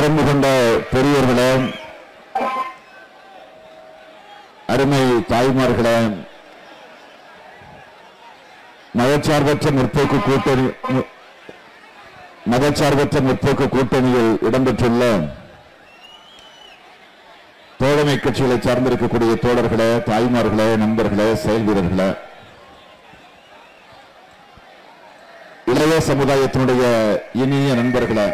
பெருமை கொண்ட பெரியவர்களே, அருமை தாய்மார்களே, மதச்சார்பற்ற முற்போக்கு கூட்டணியில் இடம்பெற்றுள்ள தோழமை கட்சிகளை சார்ந்திருக்கக்கூடிய தோழர்களே, தாய்மார்களே, நண்பர்களே, செயல் வீரர்களே, இளைய சமுதாயத்தினுடைய இனிய நண்பர்களே,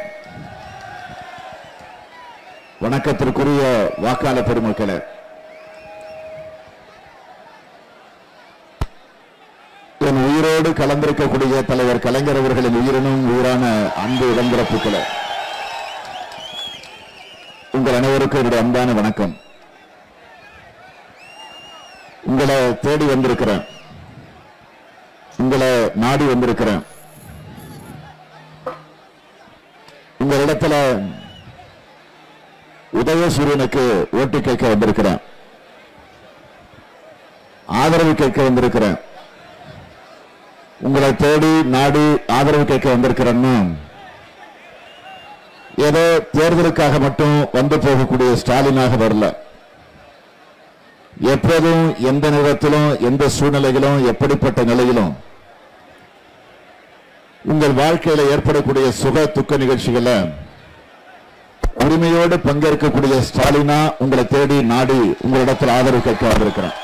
வணக்கத்திற்குரிய வாக்காளர் பெருமக்களே, என் உயிரோடு கலந்திருக்கக்கூடிய தலைவர் கலைஞர் அவர்களின் உயிரினும் உயிரான அன்பு இடம்பிறப்புகளே, உங்கள் அனைவருக்கும் என்னுடைய அன்பான வணக்கம். உங்களை தேடி வந்திருக்கிறேன், உங்களை நாடி வந்திருக்கிறேன். உங்களிடத்துல உதயசூரியனுக்கு ஓட்டு கேட்க வந்திருக்கிறேன், ஆதரவு கேட்க வந்திருக்கிறேன். உங்களை தேடி நாடி ஆதரவு கேட்க வந்திருக்கிறேன்னு ஏதோ தேர்தலுக்காக மட்டும் வந்து போகக்கூடிய ஸ்டாலினாக வரல. எப்போதும் எந்த நேரத்திலும் எந்த சூழ்நிலையிலும் எப்படிப்பட்ட நிலையிலும் உங்கள் வாழ்க்கையில ஏற்படக்கூடிய சுக துக்க நிகழ்ச்சிகளை உரிமையோடு பங்கேற்கக்கூடிய ஸ்டாலினா உங்களை தேடி நாடி உங்களிடத்தில் ஆதரவு கேட்க வந்திருக்கிறேன்.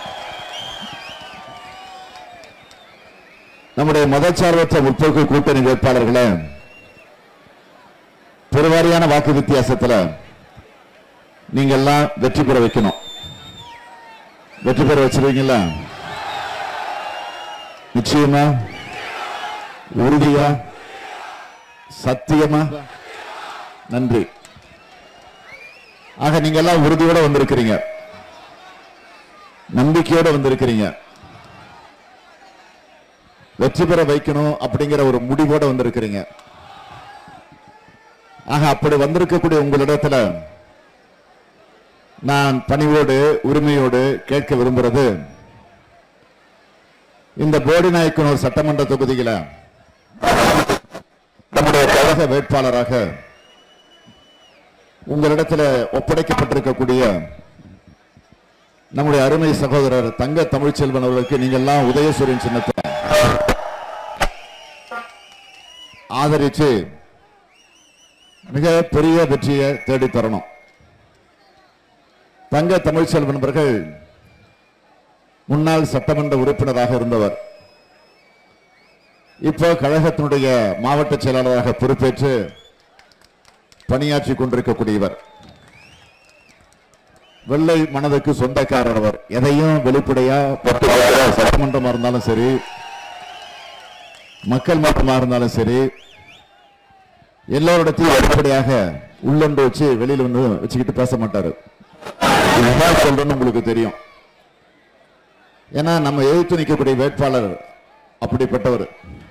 நம்முடைய மதச்சார்பற்ற முற்போக்கு கூட்டணி வேட்பாளர்களை பெருவாரியான வாக்கு வித்தியாசத்தில் நீங்க எல்லாம் வெற்றி பெற வைக்கணும். வெற்றி பெற வச்சிருவீங்களா? நிச்சயமா, உறுதியா, சத்தியமா? நன்றி. ஆக நீங்க எல்லாம் உறுதியோட வந்திருக்கிறீங்க, நம்பிக்கையோட வந்திருக்கிறீங்க, வெற்றி பெற வைக்கணும் அப்படிங்கிற ஒரு முடிவோட வந்திருக்கிறீங்க. ஆக அப்படி வந்திருக்கக்கூடிய உங்களிடத்துல நான் பணிவோடு உரிமையோடு கேட்க விரும்புறது, இந்த போடிநாயக்கனூர் சட்டமன்ற தொகுதியில நம்முடைய கழக வேட்பாளராக உங்களிடத்துல ஒப்படைக்கப்பட்டிருக்கக்கூடிய நம்முடைய அருமை சகோதரர் தங்க தமிழ்ச்செல்வன் அவர்களுக்கு நீங்க எல்லாம் உதயசூரியன் சின்னத்தை ஆதரிச்சு மிக பெரிய வெற்றியை தேடி தரணும். தங்க தமிழ்ச்செல்வன் அவர்கள் முன்னாள் சட்டமன்ற உறுப்பினராக இருந்தவர். இப்போ கழகத்தினுடைய மாவட்ட செயலாளராக பொறுப்பேற்று பணியாற்றி கொண்டிருக்கக்கூடியவர். வெள்ளை மனதுக்கு சொந்தக்காரர் அவர். எதையும் வெளிப்படையா சட்டமன்றமா இருந்தாலும் சரி, மக்கள் மன்றமா இருந்தாலும் சரி, எல்லோரிடத்தையும் வெளிப்படையாக உள்ளொன்று வச்சு வெளியில ஒன்று வச்சுக்கிட்டு பேச மாட்டாரு. சொல்றேன்னு உங்களுக்கு தெரியும். ஏன்னா நம்ம எதிர்த்து நிற்கக்கூடிய வேட்பாளர் அப்படிப்பட்டவர்.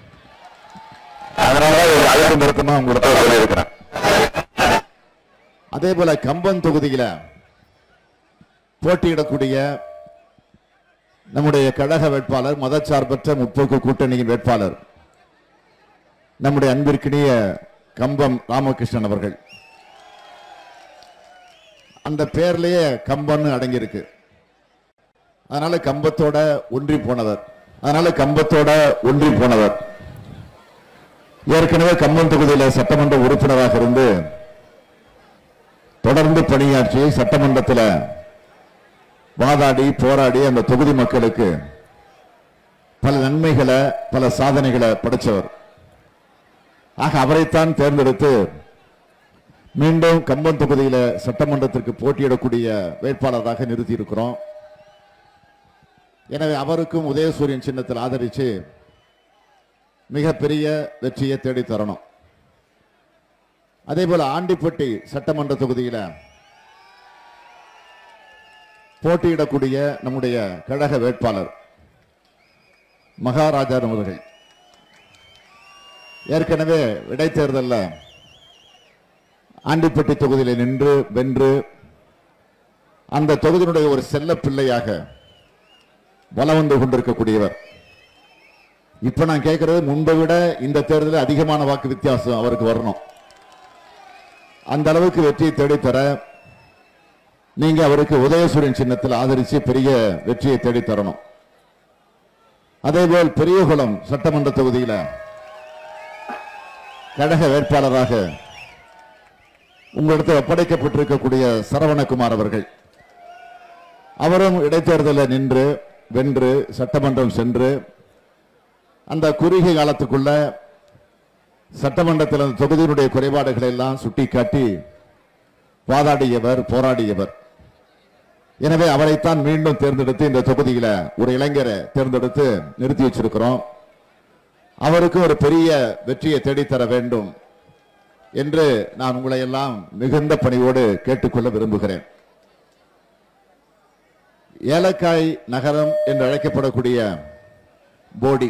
அதனாலதான் நிறுத்தமா உங்களோட சொல்லியிருக்கிறேன். அதே போல கம்பம் தொகுதியில போட்டியிடக்கூடிய நம்முடைய கழக வேட்பாளர், மதச்சார்பற்ற முற்போக்கு கூட்டணியின் வேட்பாளர், நம்முடைய அன்பிற்கினிய கம்பம் ராமகிருஷ்ணன் அவர்கள். அந்த பேர்லயே கம்பம்னு அடங்கியிருக்கு. அதனால கம்பத்தோட ஒன்றி போனவர். ஏற்கனவே கம்பம் தொகுதியில் சட்டமன்ற உறுப்பினராக இருந்து தொடர்ந்து பணியாற்றி சட்டமன்றத்தில் வாதாடி போராடி அந்த தொகுதி மக்களுக்கு பல நன்மைகளை, பல சாதனைகளை படைச்சவர். ஆக அவரைத்தான் தேர்ந்தெடுத்து மீண்டும் கம்பம் தொகுதியில் சட்டமன்றத்திற்கு போட்டியிடக்கூடிய வேட்பாளராக நிறுத்தி இருக்கிறோம். எனவே அவருக்கும் உதயசூரியன் சின்னத்தில் ஆதரித்து மிகப்பெரிய வெற்றியை தேடி தரணும். அதே போல ஆண்டிப்பட்டி சட்டமன்ற தொகுதியில் போட்டியிடக்கூடிய நம்முடைய கழக வேட்பாளர் மகாராஜா அவர்கள் ஏற்கனவே இடைத்தேர்தலில் ஆண்டிப்பட்டி தொகுதியில் நின்று வென்று அந்த தொகுதியினுடைய ஒரு செல்ல பிள்ளையாக வலம் வந்து கொண்டிருக்கக்கூடியவர். இப்ப நான் கேட்கிறது, முன்பை விட இந்த தேர்தலில் அதிகமான வாக்கு வித்தியாசம் அவருக்கு வரணும். அந்த அளவுக்கு வெற்றியை தேடித்தர நீங்க அவருக்கு உதயசூரியன் சின்னத்தில் ஆதரிச்சு பெரிய வெற்றியை தேடித்தரணும். அதேபோல் பெரியகுளம் சட்டமன்ற தொகுதியில கழக வேட்பாளராக உங்களிடத்தில் ஒப்படைக்கப்பட்டிருக்கக்கூடிய சரவணகுமார் அவர்கள், அவரும் இடைத்தேர்தலில் நின்று வென்று சட்டமன்றம் சென்று அந்த குறுகிய காலத்துக்குள்ள சட்டமன்றத்தில் அந்த தொகுதியினுடைய குறைபாடுகளை எல்லாம் சுட்டிக்காட்டி வாதாடியவர், போராடியவர். எனவே அவரைத்தான் மீண்டும் தேர்ந்தெடுத்து இந்த தொகுதியில ஒரு இளைஞரை தேர்ந்தெடுத்து நிறுத்தி வச்சிருக்கிறோம். அவருக்கு ஒரு பெரிய வெற்றியை தேடித்தர வேண்டும் என்று நான் உங்களை எல்லாம் மிகுந்த பணிவோடு கேட்டுக்கொள்ள விரும்புகிறேன். ஏலக்காய் நகரம் என்று அழைக்கப்படக்கூடிய போடி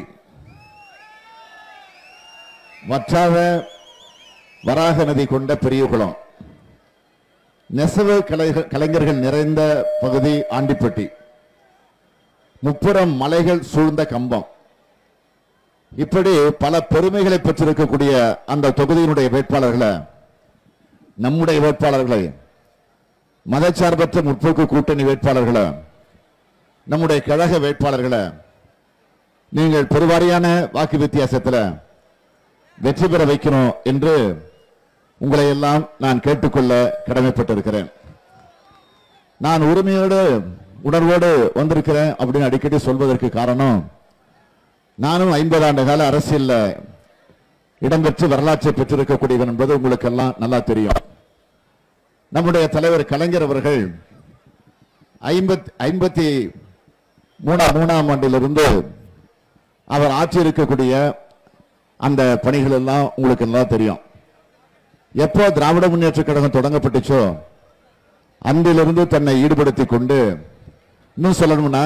வற்றாத வராக நதி கொண்ட பெரியகுளம், நெசவு கலைஞர்கள் நிறைந்த பகுதி ஆண்டிப்பட்டி, முப்புறம் மலைகள் சூழ்ந்த கம்பம், இப்படி பல பெருமைகளை பெற்றிருக்கக்கூடிய அந்த தொகுதியினுடைய வேட்பாளர்களை, நம்முடைய வேட்பாளர்களை, மதச்சார்பற்ற முற்போக்கு கூட்டணி வேட்பாளர்களை, நம்முடைய கழக வேட்பாளர்களை நீங்கள் பெருவாரியான வாக்கு வித்தியாசத்தில் வெற்றி பெற வைக்கணும் என்று உங்களை எல்லாம் நான் கேட்டுக்கொள்ள கடமைப்பட்டிருக்கிறேன். நான் உரிமையோடு உணர்வோடு வந்திருக்கிறேன் அப்படின்னு அடிக்கடி சொல்வதற்கு காரணம், நானும் 50 ஆண்டு கால அரசியல்ல இடம்பெற்று வரலாற்றை பெற்றிருக்கக்கூடியவன் என்பது உங்களுக்கு எல்லாம் நல்லா தெரியும். நம்முடைய தலைவர் கலைஞர் அவர்கள் 53ஆம் ஆண்டிலிருந்து அவர் ஆட்சி இருக்கக்கூடிய அந்த பணிகள் எல்லாம் உங்களுக்கு எல்லாம் தெரியும். எப்போ திராவிட முன்னேற்ற கழகம் தொடங்கப்பட்டுச்சோ அன்றிலிருந்து தன்னை ஈடுபடுத்திக் கொண்டு, இன்னும் சொல்லணும்னா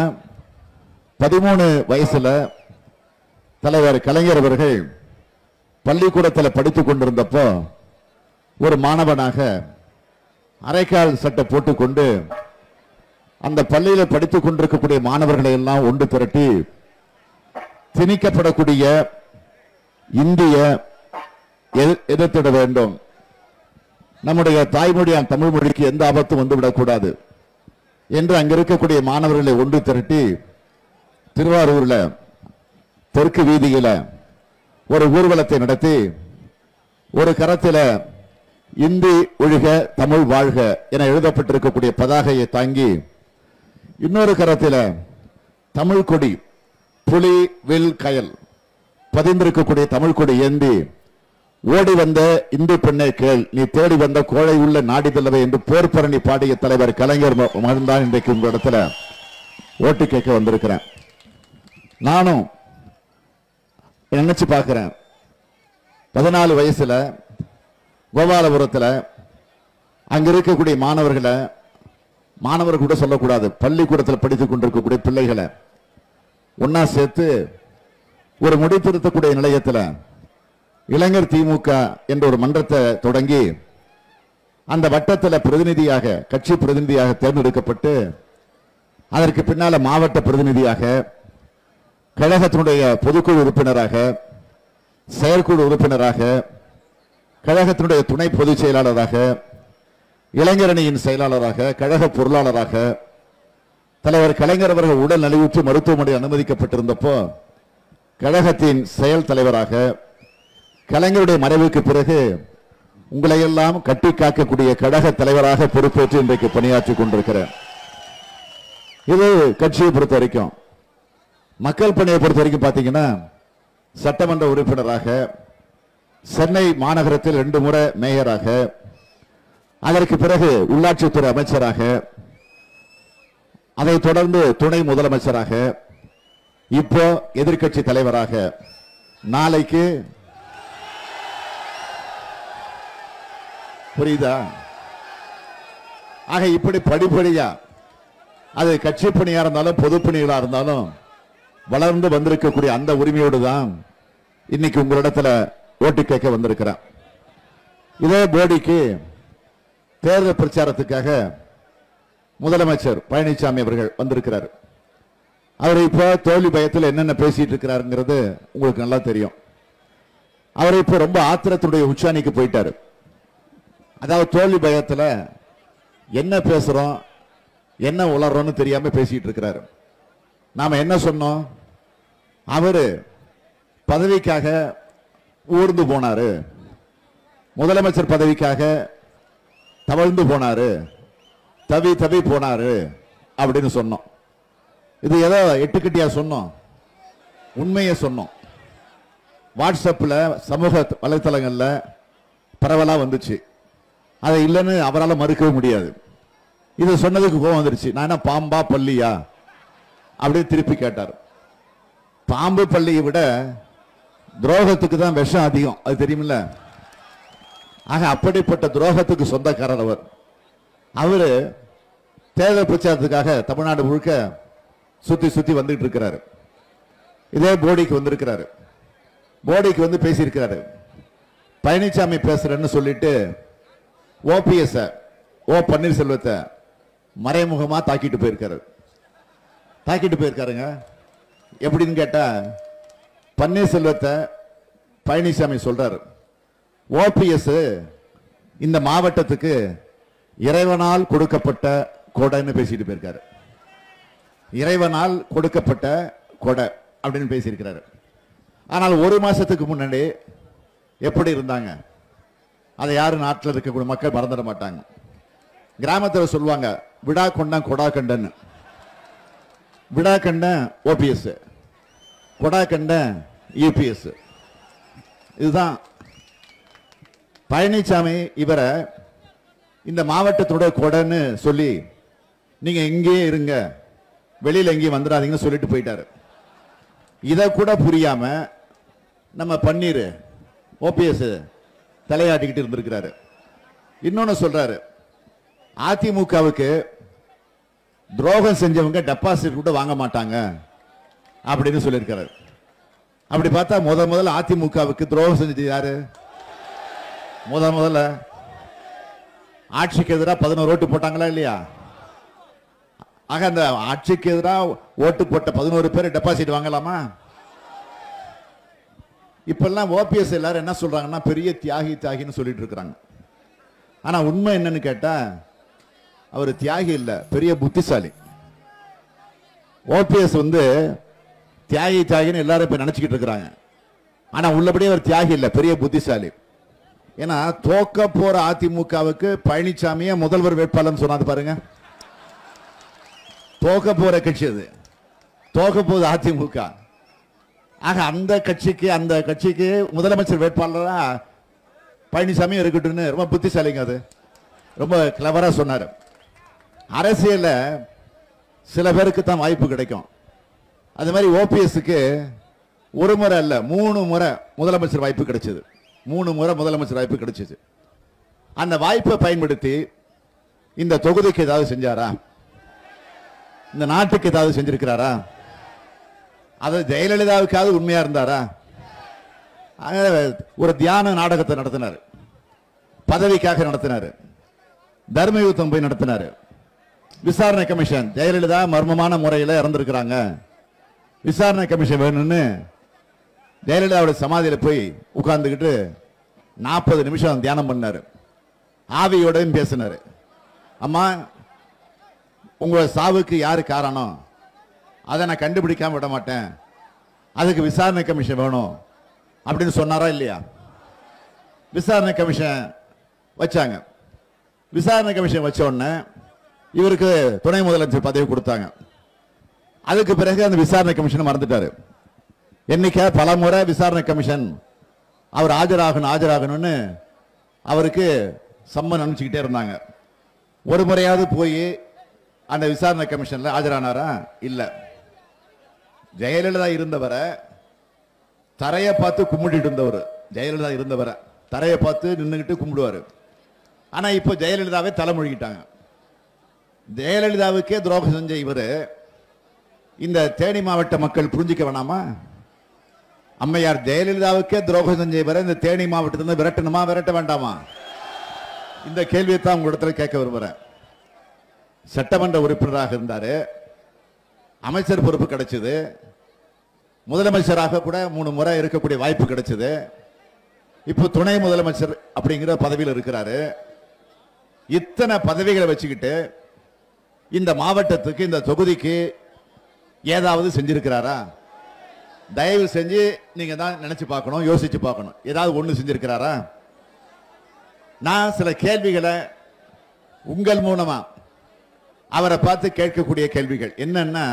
13 வயசுல தலைவர் கலைஞர் அவர்கள் பள்ளிக்கூடத்தில் படித்துக் கொண்டிருந்தப்போ ஒரு மாணவனாக அரைக்கால் சட்டை போட்டுக்கொண்டு அந்த பள்ளியில படித்துக் கொண்டிருக்கக்கூடிய மாணவர்களை எல்லாம் ஒன்று திரட்டி திணிக்கப்படக்கூடிய இந்திய எதிர்த்திட வேண்டும், நம்முடைய தாய்மொழியான தமிழ் மொழிக்கு எந்த ஆபத்தும் வந்துவிடக்கூடாது என்று அங்க இருக்கக்கூடிய மாணவர்களை ஒன்று திரட்டி திருவாரூர்ல தெற்கு வீதியில ஒரு ஊர்வலத்தை நடத்தி ஒரு கரத்தில இந்தி ஒழிக தமிழ் வாழ்க என எழுதப்பட்டிருக்கக்கூடிய பதாகையை தாங்கி, இன்னொரு கரத்தில தமிழ் கொடி புலி வில் கயல் பதிந்திருக்கக்கூடிய தமிழ் கொடி ஏந்தி, ஓடி வந்த இந்து பெண்ணை கேள் நீ தேடி வந்த கோழை உள்ள நாடிதல்லவை என்று போர்பரணி பாடிய தலைவர் கலைஞர் மகன்தான் இன்றைக்கு உங்க இடத்துல ஓட்டு கேட்க வந்திருக்கிறேன். நானும் நினைச்சு பார்க்கிறேன், 14 வயசுல கோபாலபுரத்துல அங்க இருக்கக்கூடிய மாணவர்கள் கூட சொல்லக்கூடாது, பள்ளிக்கூடத்தில் படித்துக் கொண்டிருக்கக்கூடிய பிள்ளைகளை ஒன்னா சேர்த்து ஒரு முடித்திருத்தக்கூடிய நிலையத்தில் இளைஞர் திமுக என்ற ஒரு மன்றத்தை தொடங்கி அந்த வட்டத்தில் பிரதிநிதியாக, கட்சி பிரதிநிதியாக தேர்ந்தெடுக்கப்பட்டு அதற்கு பின்னால மாவட்ட பிரதிநிதியாக, கழகத்தினுடைய பொதுக்குழு உறுப்பினராக, செயற்குழு உறுப்பினராக, கழகத்தினுடைய துணை பொதுச் செயலாளராக, இளைஞரணியின் செயலாளராக, கழக பொருளாளராக, தலைவர் கலைஞர் அவர்கள் உடல் நலிவுற்று மருத்துவமனை அனுமதிக்கப்பட்டிருந்தப்போ கழகத்தின் செயல் தலைவராக, கலைஞருடைய மறைவுக்கு பிறகு உங்களை எல்லாம் கட்டி காக்கக்கூடிய கழக தலைவராக பொறுப்பேற்று இன்றைக்கு பணியாற்றிக் கொண்டிருக்கிறேன். இது கட்சியை பொறுத்த வரைக்கும். மக்கள் பணியை பொறுத்த வரைக்கும் பாத்தீங்கன்னா, சட்டமன்ற உறுப்பினராக, சென்னை மாநகரத்தில் 2 முறை மேயராக, அதற்கு பிறகு உள்ளாட்சித்துறை அமைச்சராக, அதைத் தொடர்ந்து துணை முதலமைச்சராக, இப்போ எதிர்க்கட்சி தலைவராக, நாளைக்கு புரியுதா? ஆக இப்படி படிப்படியா அது கட்சி பணியா இருந்தாலும் பொது பணிகளா இருந்தாலும் வளர்ந்து வந்திருக்கக்கூடிய அந்த உரிமையோடு தான் இன்னைக்கு உங்களிடத்துல ஓட்டு கேட்க வந்திருக்கிறேன். இதே போடிக்கு தேர்தல் பிரச்சாரத்துக்காக முதலமைச்சர் பழனிசாமி அவர்கள் வந்திருக்கிறார். அவர் இப்ப தோல்வி பயத்தில் என்னென்ன பேசிட்டு இருக்கிறாருங்கிறது உங்களுக்கு நல்லா தெரியும். அவர் இப்ப ரொம்ப ஆத்திரத்துடைய உச்சாணிக்கு போயிட்டாரு. அதாவது தோல்வி பயத்தில் என்ன பேசுறோம் என்ன உளறோம்னு தெரியாம பேசிட்டு இருக்கிறாரு. நாம என்ன சொன்னோம்? அவரு பதவிக்காக ஊர்ந்து போனாரு, முதலமைச்சர் பதவிக்காக தவழ்ந்து போனாரு, தவி தவி போனாரு அப்படின்னு சொன்னோம். இது ஏதோ எட்டுக்கட்டியா சொன்னோம்? உண்மையை சொன்னோம். வாட்ஸ்அப்ல சமூக வலைத்தளங்கள்ல பரவலா வந்துச்சு. அதை இல்லைன்னு அவரால் மறுக்கவே முடியாது. இது சொன்னதுக்கு கோவம் வந்துருச்சு. நான் என்ன பாம்பா பள்ளியா அப்படின்னு திருப்பி கேட்டார். பாம்பு பள்ளியை விட துரோகத்துக்கு தான் விஷம் அதிகம், அது தெரியுமில்ல. ஆக அப்படிப்பட்ட துரோகத்துக்கு சொந்தக்காரர் அவர். அவரு தேர்தல் பிரச்சாரத்துக்காக தமிழ்நாடு முழுக்க சுத்தி சுத்தி வந்துட்டு இருக்கிறாரு. இதே போடிக்கு வந்திருக்கிறாரு. போடிக்கு வந்து பேசியிருக்கிறாரு. பழனிசாமி பேசுறேன்னு சொல்லிட்டு ஓபிஎஸ் ஓ பன்னீர்செல்வத்தை மறைமுகமா தாக்கிட்டு போயிருக்காருங்க. எப்படின்னு கேட்டா, பன்னீர்செல்வத்தை பழனிசாமி சொல்றாரு, ஓபிஎஸ் இந்த மாவட்டத்துக்கு இறைவனால் கொடுக்கப்பட்ட கொடைன்னு பேசிட்டு போயிருக்காரு. இறைவனால் கொடுக்கப்பட்ட கொடை அப்படின்னு பேசியிருக்கிறாரு. ஆனால் ஒரு மாசத்துக்கு முன்னாடி எப்படி இருந்தாங்க அதை யாரும் நாட்டில் இருக்கக்கூடிய மக்கள் மறந்துட மாட்டாங்க. கிராமத்தில் சொல்லுவாங்க, விடா கொண்டான் கொடா கண்டன். விடா கண்டன் ஓபிஎஸ், கொடா கண்டன் யூபிஎஸ். இதுதான் பழனிசாமி இவரை இந்த மாவட்டத்தோட கொடைன்னு சொல்லி நீங்க இங்கேயே இருங்க, வெளியில எங்கேயும் வந்துடாதீங்கன்னு சொல்லிட்டு போயிட்டாரு. இதை கூட புரியாம நம்ம பன்னீர் ஓபிஎஸ் தலையாட்டிக்கிட்டு இருந்திருக்கிறாரு. இன்னொன்னு சொல்றாரு, அதிமுகவுக்கு துரோகம் செஞ்சவங்க டெபாசிட் கூட வாங்க மாட்டாங்க அப்படின்னு சொல்லியிருக்காரு. அப்படி பார்த்தா முதல்ல அதிமுகவுக்கு துரோகம் செஞ்சது யாரு? முதல்ல ஆட்சிக்கு எதிராக 11 ஓட்டு போட்டாங்களா இல்லையா? ஆக அந்த ஆட்சிக்கு எதிராக ஓட்டு போட்ட 11 பேர் டெபாசிட் வாங்கலாமா? இப்பெல்லாம் ஓபிஎஸ் எல்லாரும் என்ன சொல்றாங்கன்னா, பெரிய தியாகின்னு சொல்லிட்டு இருக்கிறாங்க. ஆனா உண்மை என்னன்னு கேட்டா, அவர் தியாகி இல்ல, பெரிய புத்திசாலி. ஓபிஎஸ் வந்து தியாகின்னு எல்லாரும் இப்ப நினைச்சுக்கிட்டு இருக்கிறாங்க. ஆனா உள்ளபடியே அவர் தியாகி இல்ல, பெரிய புத்திசாலி. ஏன்னா தோக்க போற அதிமுகவுக்கு பழனிசாமியே முதல்வர் வேட்பாளர் சொன்னாது பாருங்க. தோக்க போற கட்சி அது, தோக்க போகுது அதிமுக. ஆக அந்த கட்சிக்கு முதலமைச்சர் வேட்பாளரா பழனிசாமி இருக்கட்டும்னு ரொம்ப புத்திசாலிங்க. அது ரொம்ப கிளவரா சொன்னார். அரசியல்ல சில பேருக்கு தான் வாய்ப்பு கிடைக்கும். அது மாதிரி ஓபிஎஸ்க்கு ஒரு முறை அல்ல 3 முறை முதலமைச்சர் வாய்ப்பு கிடைச்சது. 3 முறை முதலமைச்சர் வாய்ப்பு கிடைச்சது. அந்த வாய்ப்பை பயன்படுத்தி இந்த தொகுதிக்கு ஏதாவது செஞ்சாரா? இந்த நாட்டுக்கு ஏதாவது செஞ்சிருக்கிறாரா? அது ஜெயலலிதாவுக்காவது உண்மையா இருந்தாரா? ஒரு தியான நாடகத்தை நடத்தினார், பதவிக்காக நடத்தினார், தர்ம யுத்தம் போய் நடத்தினார். விசாரணை கமிஷன், ஜெயலலிதா மர்மமான முறையில் இறந்திருக்கிறாங்க, விசாரணை கமிஷன் வேணும்னு ஜெயலலிதாவோட சமாதியில போய் உட்கார்ந்துக்கிட்டு 40 நிமிஷம் தியானம் பண்ணாரு. ஆவியோடையும் பேசினாரு. அம்மா, உங்க சாவுக்கு யாரு காரணம்? அதை நான் கண்டுபிடிக்காம விட மாட்டேன், அதுக்கு விசாரணை கமிஷன் வேணும் அப்படின்னு சொன்னாரா இல்லையா? விசாரணை கமிஷன் வச்சாங்க. விசாரணை கமிஷன் வச்ச உடனே இவருக்கு துணை முதலமைச்சர் பதவி கொடுத்தாங்க. அதுக்கு பிறகு அந்த விசாரணை கமிஷன் மறந்துட்டாரு. என்னைக்கா பல முறை விசாரணை கமிஷன் அவர் ஆஜராகணும்னு அவருக்கு சம்மன் அனுப்பிச்சுக்கிட்டே இருந்தாங்க. ஒரு முறையாவது போய் அந்த விசாரணை கமிஷன்ல ஆஜரானாரா? இல்ல. ஜெயலலிதா இருந்தவரை தரையை பார்த்து கும்பிட்டு இருந்தவர். ஜெயலலிதா இருந்தவரை தரையை பார்த்து நின்றுகிட்டு கும்பிடுவாரு. ஆனா இப்ப ஜெயலலிதாவே தலைமொழிக்கிட்டாங்க. ஜெயலலிதாவுக்கே துரோகம் செஞ்ச இவரு இந்த தேனி மாவட்ட மக்கள் புரிஞ்சிக்க வேணாமா? அம்மையார் ஜெயலலிதாவுக்கே துரோகம் செஞ்ச இவரை இந்த தேனி மாவட்டத்திலிருந்து விரட்டணுமா, விரட்ட வேண்டாமா? இந்த கேள்வியை தான் உங்களிடத்துல கேட்க விரும்புறேன். சட்டமன்ற உறுப்பினராக இருந்தாரு, அமைச்சர் பொறுப்பு கிடைச்சது, முதலமைச்சராக கூட 3 முறை இருக்கக்கூடிய வாய்ப்பு கிடைச்சது. இப்போ துணை முதலமைச்சர் அப்படிங்கிற பதவியில் இருக்கிறாரு. இத்தனை பதவிகளை வச்சுக்கிட்டு இந்த மாவட்டத்துக்கு இந்த தொகுதிக்கு ஏதாவது செஞ்சிருக்கிறாரா? தயவு செஞ்சு நீங்க தான் நினைச்சு பார்க்கணும், யோசிச்சு பார்க்கணும். ஏதாவது ஒண்ணு செஞ்சிருக்கிறாரா? நான் சில கேள்விகளை உங்கள் மூலமா அவரை பார்த்து கேட்கக்கூடிய கேள்விகள் என்னன்னா,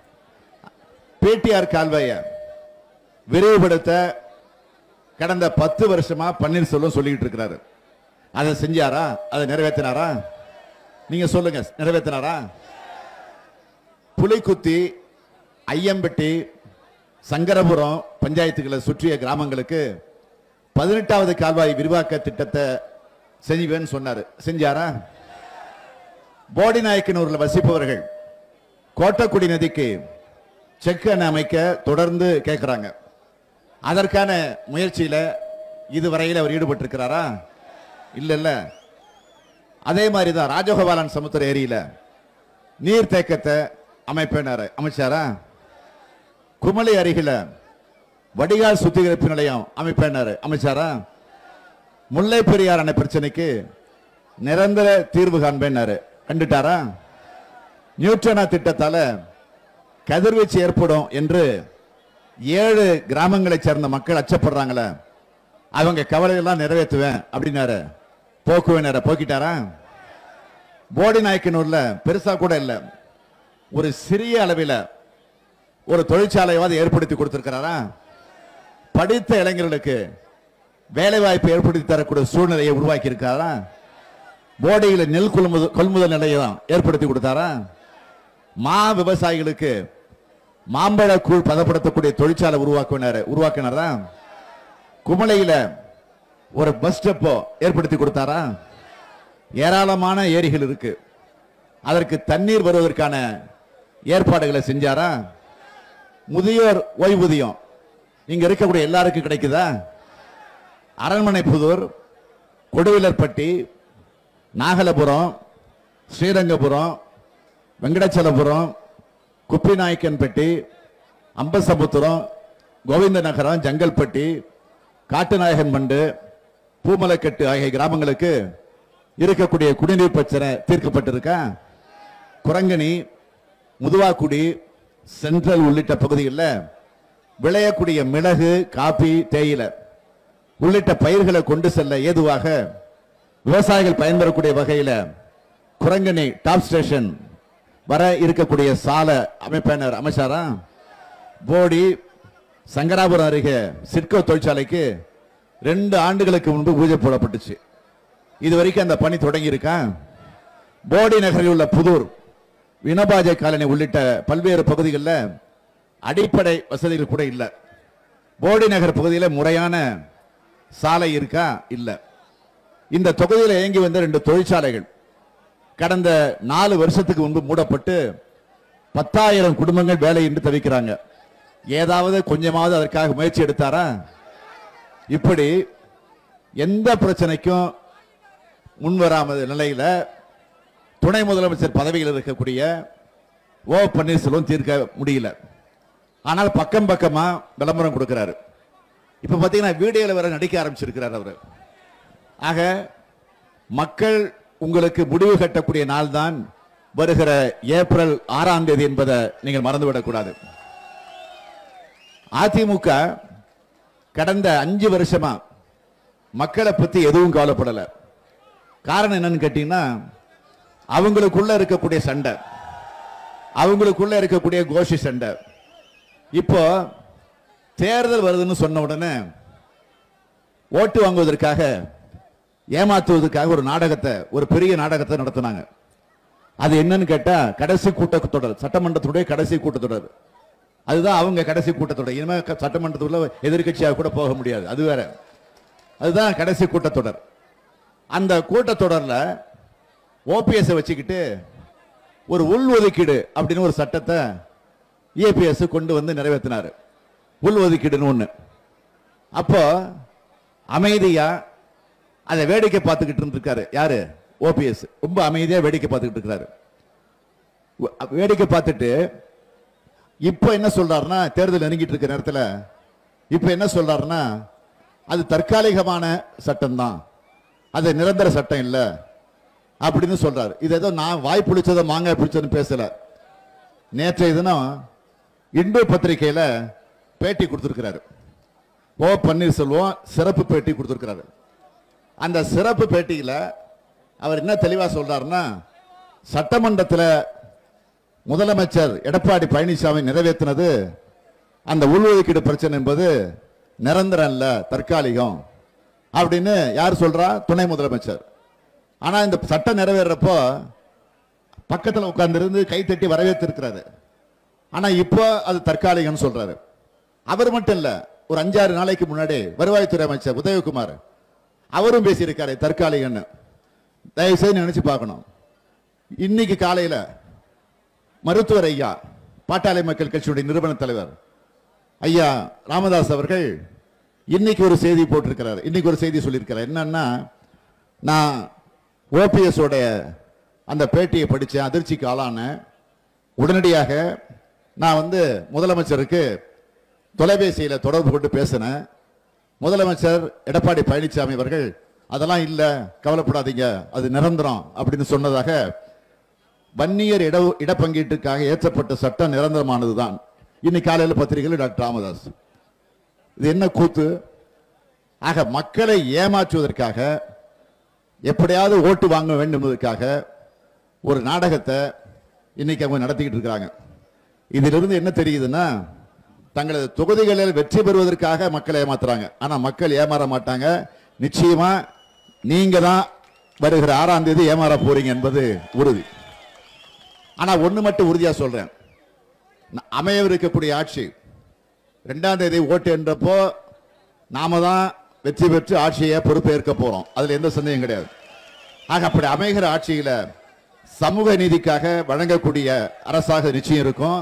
பிடிஆர் கால்வாயை விரிவுபடுத்த கடந்த 10 வருஷமா பன்னீர்செல்வம் சொல்லிட்டு இருக்கிறாரு. அதை செஞ்சாரா? அதை நிறைவேற்றினாரா? நீங்க சொல்லுங்க, நிறைவேற்றினாரா? புலிக்குத்தி, ஐயம்பட்டி, சங்கரபுரம் பஞ்சாயத்துக்களை சுற்றிய கிராமங்களுக்கு 18வது கால்வாய் விரிவாக்க திட்டத்தை செய்வேன்னு சொன்னாரு. செஞ்சாரா? போடிநாயக்கனூர்ல வசிப்பவர்கள் கோட்டக்குடி நதிக்கு செக் அணை அமைக்க தொடர்ந்து கேட்கிறாங்க. அதற்கான முயற்சியில இதுவரையில் அவர் ஈடுபட்டிருக்கிறாரா? இல்ல. அதே மாதிரிதான் ராஜகோபாலன் சமுத்திர ஏரியில நீர்த்தேக்கத்தை அமைப்பினாரு, அமைச்சாரா? குமளி அருகில வடிகால் சுத்திகரிப்பு நிலையம் அமைப்பினாரு, அமைச்சாரா? முல்லை பெரியார் அணை பிரச்சனைக்கு நிரந்தர தீர்வு காண்பேன்னாரு, கண்டுட்டாரா? நியூட்ரனா திட்டத்தால கதிர்வீச்சு ஏற்படும் என்று 7 கிராமங்களை சேர்ந்த மக்கள் அச்சப்படுறாங்களே, அவங்க கவலையெல்லாம் நிறைவேற்றுவேன் அப்படின்னாரு, போக்குவேனார, போக்கிட்டாரா? போடிநாயக்கனூர்ல பெருசா கூட இல்ல, ஒரு சிறிய அளவில் ஒரு தொழிற்சாலையாவது ஏற்படுத்தி கொடுத்திருக்கிறாரா? படித்த இளைஞர்களுக்கு வேலை வாய்ப்பு ஏற்படுத்தி தரக்கூடிய சூழ்நிலையை உருவாக்கி இருக்காரா? போடியில் நெல் கொள்முதல் நிலையம் ஏற்படுத்தி கொடுத்தாரா? மா விவசாயிகளுக்கு மாம்பழ கூழ் பதப்படுத்தக்கூடிய தொழிற்சாலை உருவாக்கினாரா? குமளையில ஒரு பஸ் ஸ்டாப்போ ஏற்படுத்தி கொடுத்தாரா? ஏராளமான ஏரிகள் இருக்கு, அதற்கு தண்ணீர் வருவதற்கான ஏற்பாடுகளை செஞ்சாரா? முதியோர் ஓய்வூதியம் இங்க இருக்கக்கூடிய எல்லாருக்கும் கிடைக்குதா? அரண்மனை புதூர், கொடுவிலர்பட்டி, நாகலபுரம், ஸ்ரீரங்கபுரம், வெங்கடாச்சலபுரம், குப்பிநாயக்கன்பட்டி, அம்பசமுத்திரம், கோவிந்த நகரம், ஜங்கல்பட்டி, காட்டுநாயகன் மண்டு, பூமலைக்கட்டு ஆகிய கிராமங்களுக்கு இருக்கக்கூடிய குடிநீர் பிரச்சனை தீர்க்கப்பட்டிருக்கா? குரங்கணி, முதுவாக்குடி, சென்ட்ரல் உள்ளிட்ட பகுதிகளில் விளையக்கூடிய மிளகு, காபி, தேயிலை உள்ளிட்ட பயிர்களை கொண்டு செல்ல ஏதுவாக விவசாயிகள் பயன்பெறக்கூடிய வகையில் குரங்கணி டாப் ஸ்டேஷன் வர இருக்கக்கூடிய சாலை அமைப்பினர் அமைச்சாரா? போடி சங்கராபுரம் அருகே சிட்கோ தொழிற்சாலைக்கு 2 ஆண்டுகளுக்கு முன்பு பூஜை போடப்பட்டுச்சு. இதுவரைக்கும் அந்த பணி தொடங்கி இருக்கா? போடி நகரில் உள்ள புதூர், வினோபாஜை காலனி உள்ளிட்ட பல்வேறு பகுதிகளில் அடிப்படை வசதிகள் கூட இல்லை. போடி நகர் பகுதியில் முறையான சாலை இருக்கா? இல்ல. இந்த தொகுதியில் இயங்கி வந்த 2 தொழிற்சாலைகள் கடந்த 4 வருஷத்துக்கு முன்பு மூடப்பட்டு 10,000 குடும்பங்கள் வேலையின்றி தவிக்கிறாங்க. ஏதாவது கொஞ்சமாவது அதற்காக முயற்சி எடுத்தாரா? இப்படி எந்த பிரச்சனைக்கும் முன்வராம நிலையில துணை முதலமைச்சர் பதவியில் இருக்கக்கூடிய ஓ பன்னீர்செல்வம் தீர்க்க முடியல. ஆனால் பக்கம் பக்கமா விளம்பரம் கொடுக்கிறாரு. இப்ப பாத்தீங்கன்னா வீடியோல வர நடிக்க ஆரம்பிச்சிருக்கிறார் அவரு. ஆக மக்கள் உங்களுக்கு முடிவு கட்டக்கூடிய நாள் தான் வருகிற ஏப்ரல் 6ஆம் தேதி என்பதை நீங்கள் மறந்துவிடக் கூடாது. அதிமுக கடந்த 5 வருஷமா மக்களை பத்தி எதுவும் கவலைப்படல. காரணம் என்னன்னு கேட்டீங்கன்னா, அவங்களுக்குள்ள இருக்கக்கூடிய சண்டை, அவங்களுக்குள்ள இருக்கக்கூடிய கோஷி சண்டை. இப்போ தேர்தல் வருதுன்னு சொன்ன உடனே ஓட்டு வாங்குவதற்காக, ஏமாத்துவதற்காக ஒரு நாடகத்தை, ஒரு பெரிய நாடகத்தை நடத்தினாங்க. அது என்னன்னு கேட்டா கடைசி கூட்டத்தொடர், சட்டமன்றத்துடைய கடைசி கூட்டத்தொடர். அதுதான் அவங்க கடைசி கூட்டத்தொடர். இனிமே சட்டமன்றத்துக்குள்ள எதிர்கட்சியாக கூட போக முடியாது, அது வேற. அதுதான் கடைசி கூட்டத்தொடர். அந்த கூட்டத்தொடர்ல ஓபிஎஸ் வச்சுக்கிட்டு ஒரு உள்ஒதுக்கீடு அப்படின்னு ஒரு சட்டத்தை ஏபிஎஸ் கொண்டு வந்து நிறைவேற்றினாரு. உள்ஒதுக்கீடுன்னு ஒண்ணு. அப்போ அமைதியா அதை வேடிக்கை பார்த்துக்கிட்டு இருக்காரு. யாரு? ஓபிஎஸ். ரொம்ப அமைதியா வேடிக்கை பார்த்துக்கிட்டு இருக்காரு. வேடிக்கை பார்த்துட்டு இப்ப என்ன சொல்றாருன்னா, தேர்தல் நெருங்கிட்டு இருக்க நேரத்தில் இப்ப என்ன சொல்றாருன்னா, அது தற்காலிகமான சட்டம் தான், அது நிரந்தர சட்டம் இல்ல, அப்படின்னு சொல்றாரு. இது ஏதோ நான் வாய் புளிச்சதை மாங்காய் புளிச்சதுன்னு பேசல. நேற்றைய தினம் இந்து பத்திரிகையில பேட்டி கொடுத்திருக்கிறாரு. ஓ பன்னீர்செல்வம் சிறப்பு பேட்டி கொடுத்திருக்கிறாரு. அந்த சிறப்பு பேட்டியில அவர் என்ன தெளிவா சொல்றாருன்னா, சட்டமன்றத்தில் முதலமைச்சர் எடப்பாடி பழனிசாமி நிறைவேற்றினது அந்த உள்ஒதுக்கீடு பிரச்சனை என்பது நிரந்தரம் இல்ல, தற்காலிகம் அப்படின்னு யார் சொல்றா? துணை முதலமைச்சர். ஆனா இந்த சட்டம் நிறைவேறப்போ பக்கத்தில் உட்கார்ந்து கை தட்டி வரவேற்றிருக்கிறாரு. ஆனா இப்போ அது தற்காலிகம் சொல்றாரு. அவர் மட்டும் இல்ல, ஒரு 5-6 நாளைக்கு முன்னாடி வருவாய்த்துறை அமைச்சர் உதயகுமார் அவரும் பேசியிருக்காரு தற்காலிகம்னு. தயவு செய்து நினைச்சு பார்க்கணும். இன்னைக்கு காலையில மருத்துவர் ஐயா, பாட்டாளி மக்கள் கட்சியுடைய நிறுவன தலைவர் ஐயா ராமதாஸ் அவர்கள் இன்னைக்கு ஒரு செய்தி போட்டிருக்கிறார். இன்னைக்கு ஒரு செய்தி சொல்லியிருக்கிறார். என்னன்னா, நான் ஓபிஎஸ் உடைய அந்த பேட்டியை படித்தேன், அதிர்ச்சிக்கு ஆளான. உடனடியாக நான் முதலமைச்சருக்கு தொலைபேசியில் தொடர்பு கொண்டு பேசினேன். முதலமைச்சர் எடப்பாடி பழனிசாமி அவர்கள் அதெல்லாம் இல்லை, கவலைப்படாதீங்க, அது நிரந்தரம் அப்படின்னு சொன்னதாக. வன்னியர் இடப்பங்கீட்டுக்காக ஏற்றப்பட்ட சட்டம் நிரந்தரமானதுதான். இன்னைக்கு காலையில் பத்திரிகையில் டாக்டர் ராமதாஸ். இது என்ன கூத்து? ஆக மக்களை ஏமாற்றுவதற்காக, எப்படியாவது ஓட்டு வாங்க வேண்டும் என்பதற்காக ஒரு நாடகத்தை இன்னைக்கு அவங்க நடத்திக்கிட்டு இருக்கிறாங்க. இதிலிருந்து என்ன தெரியுதுன்னா, தங்களது தொகுதிகளில் வெற்றி பெறுவதற்காக மக்களை ஏமாத்துறாங்க. ஆனா மக்கள் ஏமாற மாட்டாங்க. நிச்சயமா நீங்க தான் வருகிற 6ஆம் தேதி ஏமாற போறீங்க என்பது உறுதி. ஆனா ஒண்ணு மட்டும் உறுதியா சொல்றேன், அமையவிருக்கக்கூடிய ஆட்சி 2ஆம் தேதி ஓட்டு என்றப்போ நாம தான் வெற்றி பெற்று ஆட்சியை பொறுப்பேற்க போறோம். அதுல எந்த சந்தேகம் கிடையாது. ஆக அப்படி அமைகிற ஆட்சியில சமூக நீதிக்காக வழங்கக்கூடிய அரசாக நிச்சயம் இருக்கும்.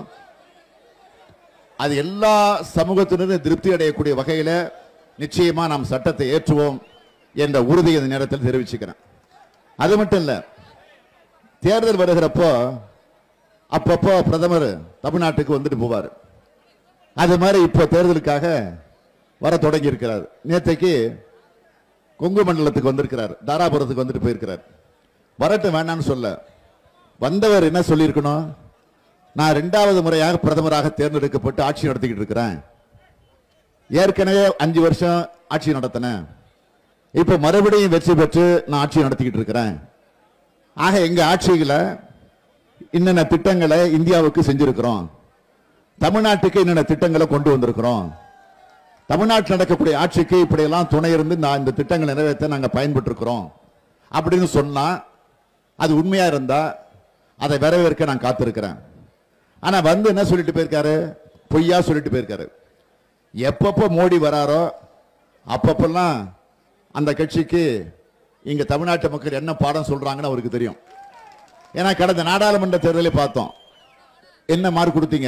அது எல்லா சமூகத்தினரும் திருப்தி அடையக்கூடிய வகையில நிச்சயமா நாம் சட்டத்தை ஏற்றுவோம் என்ற உறுதியை இந்த நேரத்தில் தெரிவிச்சுக்கிறேன். அது மட்டும் இல்ல, தேர்தல் வருகிறப்போ அப்பப்போ பிரதமர் தமிழ்நாட்டுக்கு வந்துட்டு போவார். அது மாதிரி இப்போ தேர்தலுக்காக வர தொடங்கி இருக்கிறார். நேற்றைக்கு கொங்கு மண்டலத்துக்கு வந்திருக்கிறார், தாராபுரத்துக்கு வந்துட்டு போயிருக்கிறார். வரட்டும், வேண்டான்னு சொல்ல. வந்தவர் என்ன சொல்லியிருக்கணும்? நான் 2வது முறையாக பிரதமராக தேர்ந்தெடுக்கப்பட்டு ஆட்சி நடத்திக்கிட்டு இருக்கிறேன். ஏற்கனவே 5 வருஷம் ஆட்சி நடத்தினேன். இப்ப மறுபடியும் வெற்றி பெற்று நான் ஆட்சி நடத்திக்கிட்டு இருக்கிறேன். ஆக எங்க ஆட்சியில இன்னென்ன திட்டங்களை இந்தியாவுக்கு செஞ்சிருக்கிறோம், தமிழ்நாட்டுக்கு என்னென்ன திட்டங்களை கொண்டு வந்திருக்கிறோம், தமிழ்நாட்டில் நடக்கக்கூடிய ஆட்சிக்கு இப்படியெல்லாம் துணை இருந்து நான் இந்த திட்டங்களை நிறைவேற்ற நாங்கள் பயன்பட்டு இருக்கிறோம் அப்படின்னு சொன்னா, அது உண்மையா இருந்தா அதை வரவேற்க நான் காத்திருக்கிறேன். ஆனா என்ன சொல்லிட்டு போயிருக்காரு? பொய்யா சொல்லிட்டு போயிருக்காரு. எப்பப்போ மோடி வராரோ அப்பப்பெல்லாம் அந்த கட்சிக்கு இங்க தமிழ்நாட்டு மக்கள் என்ன பாடம் சொல்றாங்கன்னு அவருக்கு தெரியும். ஏன்னா கடந்த நாடாளுமன்ற தேர்தலை பார்த்தோம், என்ன மார்க் கொடுத்தீங்க,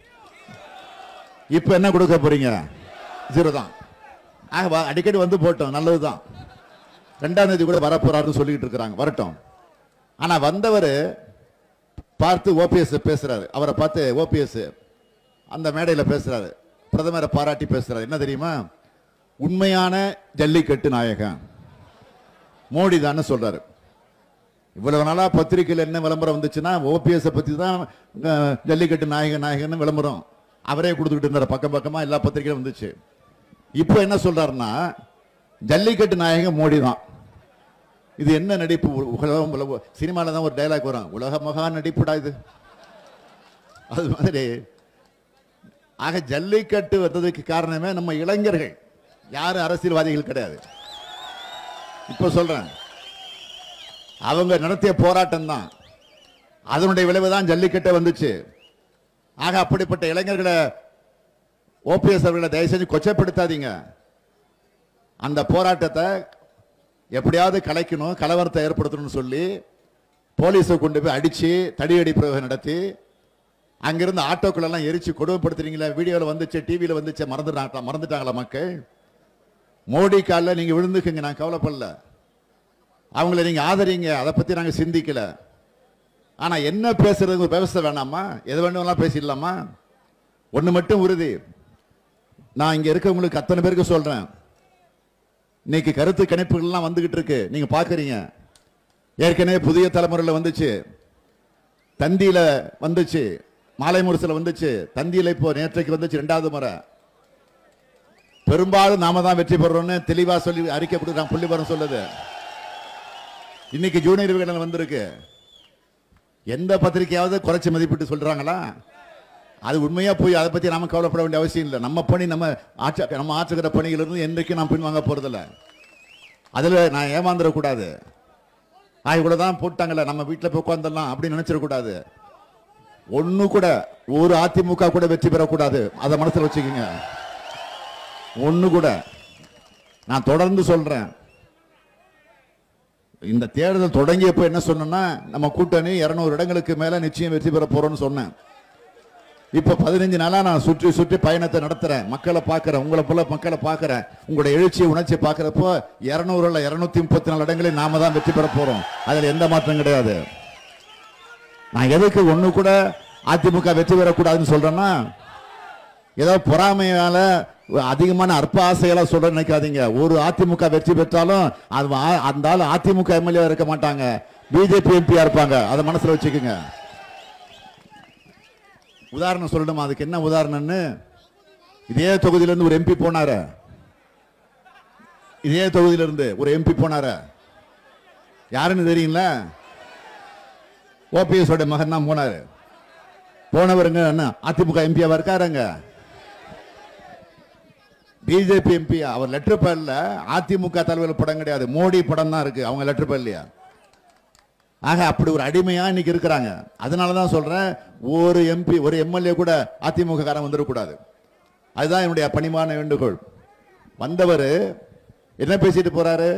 இப்ப என்ன கொடுக்க போறீங்க? 0 தான். அடிக்கடி போட்டோம், நல்லதுதான். 2ஆம் தேதி கூட வரப்போறாருன்னு சொல்லிட்டு இருக்கிறாங்க, வரட்டும். ஆனா வந்தவர் பார்த்து ஓபிஎஸ் பேசுறாரு. அவரை பார்த்து ஓபிஎஸ் அந்த மேடையில் பேசுறாரு, பிரதமரை பாராட்டி பேசுறாரு. என்ன தெரியுமா? உண்மையான ஜல்லிக்கட்டு நாயகன் மோடி தான் சொல்றாரு. இவ்வளவு நாளா பத்திரிகையில் என்ன விளம்பரம் வந்துச்சுன்னா, ஓபிஎஸ் பத்தி தான் ஜல்லிக்கட்டு நாயகன் விளம்பரம் அவரே கொடுத்துக்கிட்டு இருந்தார், பக்கம் பக்கமா எல்லா பத்திரிகையிலும் வந்துச்சு. இப்போ என்ன சொல்றாருன்னா, ஜல்லிக்கட்டு நாயகன் மோடி தான். இது என்ன நடிப்பு? சினிமால தான் ஒரு டைலாக் வரும், உலக மகா நடிப்புடா இது. அது மாதிரி ஆக ஜல்லிக்கட்டு வந்ததுக்கு காரணமே நம்ம இளைஞர்கள், யாரும் அரசியல்வாதிகள் கிடையாது. இப்ப சொல்றேன், அவங்க நடத்திய போராட்டம் தான், அதனுடைய விளைவு தான் ஜல்லிக்கட்டு வந்துச்சு. ஆக அப்படிப்பட்ட இளைஞர்களை ஓபிஎஸ் அவர்களை தயவு செஞ்சு கொச்சப்படுத்தாதீங்க. அந்த போராட்டத்தை எப்படியாவது கலைக்கணும், கலவரத்தை ஏற்படுத்தணும்னு சொல்லி போலீஸை கொண்டு போய் அடிச்சு தடியடி பிரயோகம் நடத்தி அங்கிருந்து ஆட்டோக்கள் எல்லாம் எரிச்சு கொடுமைப்படுத்துறீங்களா? வீடியோவில் வந்துச்சு, டிவியில் வந்துச்சு, மறந்துட்டாங்களா மக்கள்? மோடி காலில் நீங்க விழுந்துக்குங்க, நான் கவலைப்படல. அவங்கள நீங்க ஆதரிங்க, அதை பத்தி நாங்க சிந்திக்கல. ஆனா என்ன பேசுறது பேச வேணாமா? எது வேணும்லாம் பேசிடலாமா? ஒண்ணு மட்டும் உறுதி, நான் இங்க இருக்கவங்களுக்கு அத்தனை பேருக்கு சொல்றேன், இன்னைக்கு கருத்து கணிப்புகள்லாம் வந்துகிட்டு இருக்கு, நீங்க பாக்குறீங்க. ஏற்கனவே புதிய தலைமுறையில் வந்துச்சு, தந்தியில வந்துச்சு, மாலை முரசில் வந்துச்சு, தந்தியில இப்போ நேற்றைக்கு வந்துச்சு 2வது முறை. பெரும்பாலும் நாம தான் வெற்றி பெறோம்னு தெளிவா சொல்லி அறிக்கை கொடுக்குறாங்க, புள்ளிவரம் சொல்லுது. இன்னைக்கு ஜூனியர் விகடன் வந்திருக்கு. எந்த பத்திரிகையாவது குறைச்சி மதிப்பிட்டு சொல்றாங்களா? அது உண்மையா போய் அதை பத்தி நாம கவலைப்பட வேண்டிய அவசியம் இல்லை. நம்ம பணி நம்ம ஆற்றுகிற பணியிலிருந்து என்றைக்கும் நாம் பின்வாங்க போறதில்ல. அதுல நான் ஏமாந்துடக்கூடாது. இவ்வளவுதான் போட்டாங்கல்ல, நம்ம வீட்டில் போய் உட்காந்துடலாம் அப்படின்னு நினைச்சிடக்கூடாது. ஒண்ணு கூட ஒரு அதிமுக கூட வெற்றி பெறக்கூடாது. அதை மனசுல வச்சுக்கோங்க. ஒண்ணு கூட. நான் தொடர்ந்து சொல்றேன், இந்த தேர்தல் தொடங்கியப்போ என்ன சொன்னா, நம்ம கூட்டணி 200 இடங்களுக்கு மேல நிச்சயம் வெற்றி பெற போறோம்னு சொன்னேன். இப்ப 15 நாளா நான் சுற்றி சுற்றி பயணத்தை நடத்துறேன், மக்களை பார்க்கிறேன், உங்களை போல மக்களை பார்க்கிறேன். உங்களுடைய எழுச்சி உணர்ச்சி பார்க்கிறப்போ 200 234 இடங்களில் நாம தான் வெற்றி பெற போறோம். அதுல எந்த மாற்றம் கிடையாது. நான் எதுக்கு ஒண்ணு கூட அதிமுக வெற்றி பெறக்கூடாதுன்னு சொல்றேன்னா, ஏதோ பொறாமையால அதிகமான அற்ப ஆசையெல்லாம் சொல்ற நினைக்காதீங்க. ஒரு அதிமுக வெற்றி பெற்றாலும் அது அந்த அதிமுக எம்எல்ஏ இருக்க மாட்டாங்க, பிஜேபி எம்பியா இருப்பாங்க. அதை மனசுல வச்சுக்கோங்க. உதாரணம் சொல்லணுமா? அதுக்கு என்ன உதாரணம்னு, இதே தொகுதியிலிருந்து ஒரு எம்பி போனாரு. இதே தொகுதியிலிருந்து ஒரு எம்பி போனாரு. யாருன்னு தெரியுங்களா? ஓபிஎஸ் ஓட மகன் தான் போனாரு. போனவருங்க அதிமுக எம்பியா இருக்காருங்க, பிஜேபி எம்பி. அவர் லெட்டர் பேட்ல அதிமுக தலைவர் படம் கிடையாது, மோடி படம் தான் இருக்கு அவங்க லெட்டர் பேட்லயா. ஆக அப்படி ஒரு அடிமையா இன்னைக்கு இருக்கிறாங்க. அதனாலதான் சொல்றேன், ஒரு எம்பி ஒரு எம்எல்ஏ கூட அதிமுக காரன் வந்துடக்கூடாது. அதுதான் என்னுடைய பணிமான வேண்டுகோள். வந்தவர் என்ன பேசிட்டு போறாரு?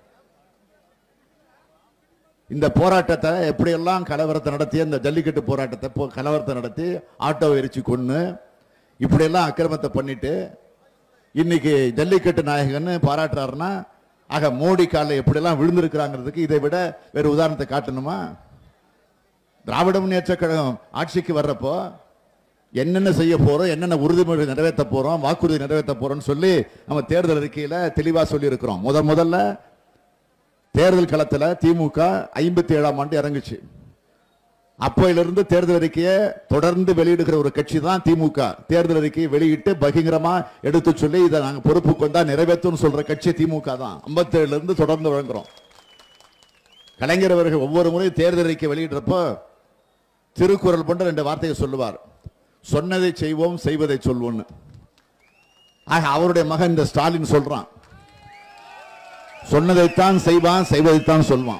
இந்த போராட்டத்தை எப்படியெல்லாம் கலவரத்தை நடத்தி, இந்த ஜல்லிக்கட்டு போராட்டத்தை கலவரத்தை நடத்தி ஆட்டோவை எரிச்சு கொண்டு இப்படியெல்லாம் அக்கிரமத்தை பண்ணிட்டு இன்னைக்கு ஜல்லிக்கட்டு நாயகன்னு பாராட்டுறாருன்னா, ஆக மோடி காலில் எப்படியெல்லாம் விழுந்திருக்கிறாங்கிறதுக்கு இதை விட வேறு உதாரணத்தை காட்டணுமா? திராவிட முன்னேற்ற கழகம் ஆட்சிக்கு வர்றப்போ என்னென்ன செய்ய போறோம், என்னென்ன உறுதிமொழி நிறைவேற்ற போறோம், வாக்குறுதி நிறைவேற்ற போறோம்னு சொல்லி நம்ம தேர்தல் அறிக்கையில தெளிவா சொல்லி இருக்கிறோம். முதல்ல தேர்தல் களத்தில் திமுக 57ஆம் ஆண்டு இறங்குச்சு. அப்பையிலிருந்து தேர்தல் அறிக்கையை தொடர்ந்து வெளியிடுகிற ஒரு கட்சி தான் திமுக. தேர்தல் அறிக்கையை வெளியிட்டு பகிரங்கமா எடுத்து சொல்லி இதை நாங்க பொறுப்புக்கு வந்தா நிறைவேற்றும் சொல்ற கட்சி திமுக தான். 57 இருந்து தொடர்ந்து வழங்குறோம். கலைஞர் அவர்கள் ஒவ்வொரு முறையும் தேர்தல் அறிக்கை வெளியிடுறப்போ திருக்குறள் போன்ற 2 வார்த்தையை சொல்லுவார், சொன்னதை செய்வோம் செய்வதை சொல்வோம்னு. ஆக அவருடைய மகன் இந்த ஸ்டாலின் சொல்றான், சொன்னதைத்தான் செய்வான் செய்வதைத்தான் சொல்வான்.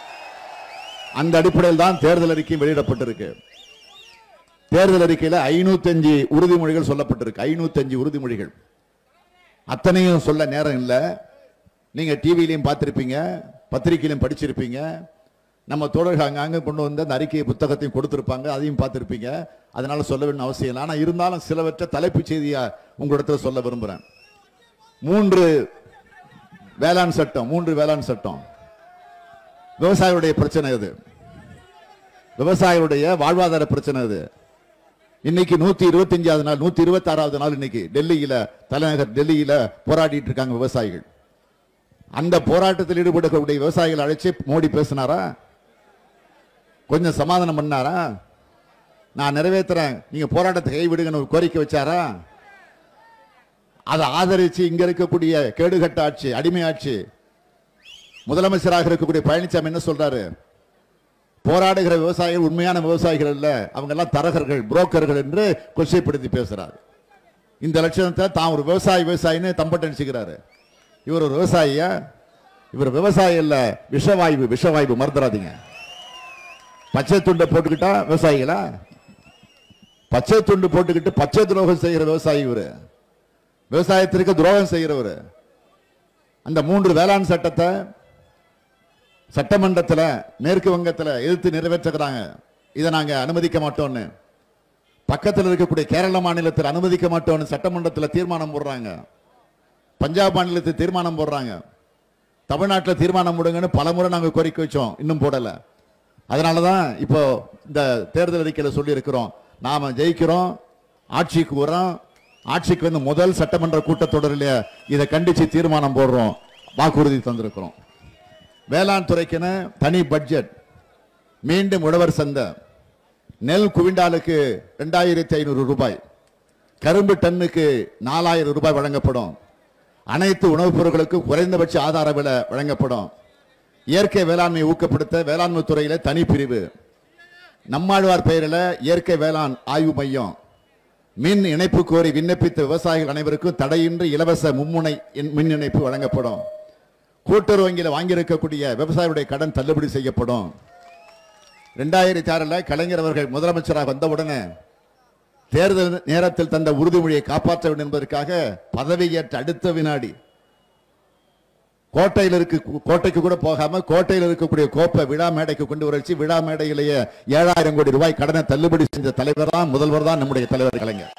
அந்த அடிப்படையில் தான் தேர்தல் அறிக்கை வெளியிடப்பட்டிருக்கு. தேர்தல் அறிக்கையில் 505 உறுதிமொழிகள் சொல்லப்பட்டிருக்கு. 505 உறுதிமொழிகள். அத்தனையும் சொல்ல நேரம் இல்லை. நீங்க டிவிலையும் பார்த்திருப்பீங்க, பத்திரிகையிலும் படிச்சிருப்பீங்க. நம்ம தோழர்கள் அங்கங்க கொண்டு வந்து அந்த அறிக்கையை புத்தகத்தையும் கொடுத்திருப்பாங்க, அதையும் பார்த்திருப்பீங்க. அதனால சொல்ல வேண்டிய அவசியம் இல்லை. ஆனா இருந்தாலும் சிலவற்றை தலைப்புச் செய்தியா உங்களிடத்தில் சொல்ல விரும்புறேன். 3 வேளாண் சட்டம். விவசாயிகளுடைய பிரச்சனை இது, விவசாயிகளுடைய வாழ்வாதார பிரச்சனை இது. இன்னைக்கு 125வது நாள், 126வது நாள் இன்னைக்கு டெல்லியில, தலைநகர் டெல்லியில போராடிட்டு இருக்காங்க விவசாயிகள். அந்த போராட்டத்தில் ஈடுபடக்கூடிய விவசாயிகள் அழைச்சி மோடி பேசினாரா? கொஞ்சம் சமாதானம் பண்ணாரா? நான் நிறைவேற்றுறேன், நீங்க போராட்டத்தை கைவிடுங்கன்னு ஒரு கோரிக்கை வச்சாரா? அதை ஆதரிச்சு இங்க இருக்கக்கூடிய கேடுகட்ட ஆட்சி, அடிமை ஆட்சி, முதலமைச்சராக இருக்கக்கூடிய பழனிசாமி என்ன சொல்றாரு? போராடுகிற விவசாயிகள் உண்மையான விவசாயிகள் இல்ல, அவங்க எல்லாம் தரகர்கள், புரோக்கர்கள் என்று கொச்சைப்படுத்தி பேசுறாரு. இந்த லட்சணத்தை தான் ஒரு விவசாயின்னு தம்பட்ட நினைச்சுக்கிறாரு. இவர் ஒரு விவசாயியா? இவர் விவசாயி இல்ல, விஷவாயு மறந்துடாதீங்க. பச்சை துண்டை போட்டுக்கிட்டா விவசாயிகளா? பச்சை துண்டு போட்டுக்கிட்டு பச்சை துரோகம் செய்கிற விவசாயி இவரு, விவசாயத்திற்கு துரோகம் செய்கிறவர். அந்த 3 வேளாண் சட்டத்தை சட்டமன்றத்தில் மேற்கு வங்கத்தில் எதிர்த்து நிறைவேற்றுகிறாங்க. இதை நாங்க அனுமதிக்க மாட்டோம்னு. பக்கத்தில் இருக்கக்கூடிய கேரள மாநிலத்தில் அனுமதிக்க மாட்டோம்னு சட்டமன்றத்தில் தீர்மானம் போடுறாங்க. பஞ்சாப் மாநிலத்தில் தீர்மானம் போடுறாங்க. தமிழ்நாட்டில் தீர்மானம் போடுங்கன்னு பலமுறை நாங்கள் கோரிக்கை வச்சோம், இன்னும் போடல. அதனாலதான் இப்போ இந்த தேர்தல் அறிக்கையில் சொல்லி இருக்கிறோம், நாம ஜெயிக்கிறோம், ஆட்சிக்கு வரோம், ஆட்சிக்கு வந்து முதல் சட்டமன்ற கூட்டத்தொடரில் இதை கண்டிச்சு தீர்மானம் போடுறோம், வாக்குறுதி தந்திருக்கிறோம். வேளாண் துறைக்கென தனி பட்ஜெட், மீண்டும் உழவர் சந்தை, நெல் குவிண்டாலுக்கு 2500 ரூபாய், கரும்பு டன்னுக்கு 4000 ரூபாய் வழங்கப்படும். அனைத்து உணவுப் பொருட்களுக்கும் குறைந்தபட்ச ஆதார விலை வழங்கப்படும். இயற்கை வேளாண்மை ஊக்கப்படுத்த வேளாண்மை துறையில தனி பிரிவு, நம்மாழ்வார் பெயரில் இயற்கை வேளாண் ஆய்வு மையம், மின் இணைப்பு கோரி விண்ணப்பித்த விவசாயிகள் அனைவருக்கும் தடையின்றி இலவச மும்முனை மின் இணைப்பு வழங்கப்படும். கூட்டுறவு வங்கியில் வாங்கியிருக்கக்கூடிய விவசாயிகளுடைய கடன் தள்ளுபடி செய்யப்படும். 2006 கலைஞர் அவர்கள் முதலமைச்சராக வந்தவுடனே தேர்தல் நேரத்தில் தந்த உறுதிமொழியை காப்பாற்ற வேண்டும் என்பதற்காக பதவியேற்ற அடுத்த வினாடி கோட்டைக்கு கூட போகாம கோட்டையில் இருக்கக்கூடிய கோப்பை விழா மேடைக்கு கொண்டு வரச்சு, விழா மேடையிலேயே 7000 கோடி ரூபாய் கடனை தள்ளுபடி செஞ்ச தலைவர் தான், முதல்வர் தான் நம்முடைய தலைவர் கலைஞர்.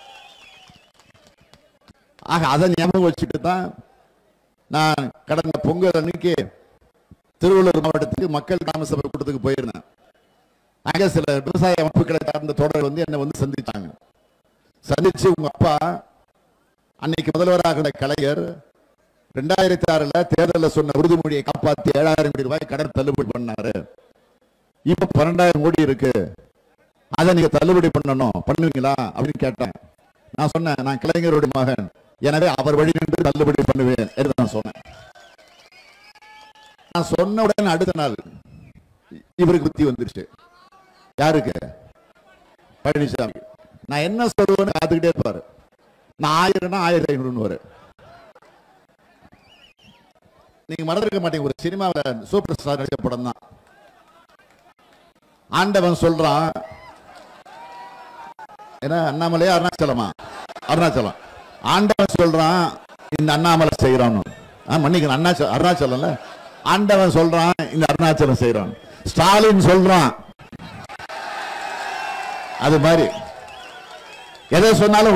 ஆக அதை ஞாபகம் வச்சுட்டு தான் நான் கடந்த பொங்கல் அன்னைக்கு திருவள்ளூர் மாவட்டத்துக்கு மக்கள் கிராம சபை கூட்டத்துக்கு போயிருந்தேன். அங்க சில விவசாய அமைப்புகளை சார்ந்த தொடர் என்னை சந்திச்சாங்க. சந்திச்சு உங்க அப்பா அன்னைக்கு முதல்வராக கலைஞர் 2006 தேர்தலில் சொன்ன உறுதிமொழியை காப்பாற்றி 7000 கோடி ரூபாய் கடன் தள்ளுபடி பண்ணாரு. இப்ப 12000 கோடி இருக்கு, அதை நீங்க தள்ளுபடி பண்ணுவீங்களா அப்படின்னு கேட்டேன். நான் சொன்னேன், நான் கலைஞருடைய மகன், எனவே அவர் வழி நின்று தள்ளுபடி பண்ணுவேன் என்று நான் சொன்னேன். நான் சொன்ன உடனே அடுத்த நாள் இவருக்கு புத்தி வந்துருச்சு. யாருக்கு? பழனிசாமி. நான் என்ன சொல்லுவேன்னு காத்துக்கிட்டே இருப்பாரு. நான் 1000னா 1500 வரும். நீங்க மறந்துருக்க மாட்டீங்க, ஒரு சினிமாவில் சூப்பர் ஸ்டார் நடிச்ச படம் தான். ஆண்டவன் சொல்றான், என்ன அண்ணாமலையா அருணாச்சலமா? அருணாச்சலம். ஆண்டவன் சொல்றான் இந்த அண்ணாமலை செய்யறான், மன்னிக்கணும் அருணாச்சலம். ஆண்டவன் சொல்றான் இந்த அருணாச்சலம் செய்யறான். ஸ்டாலின் சொல்றான். அது மாதிரி எதை சொன்னாலும்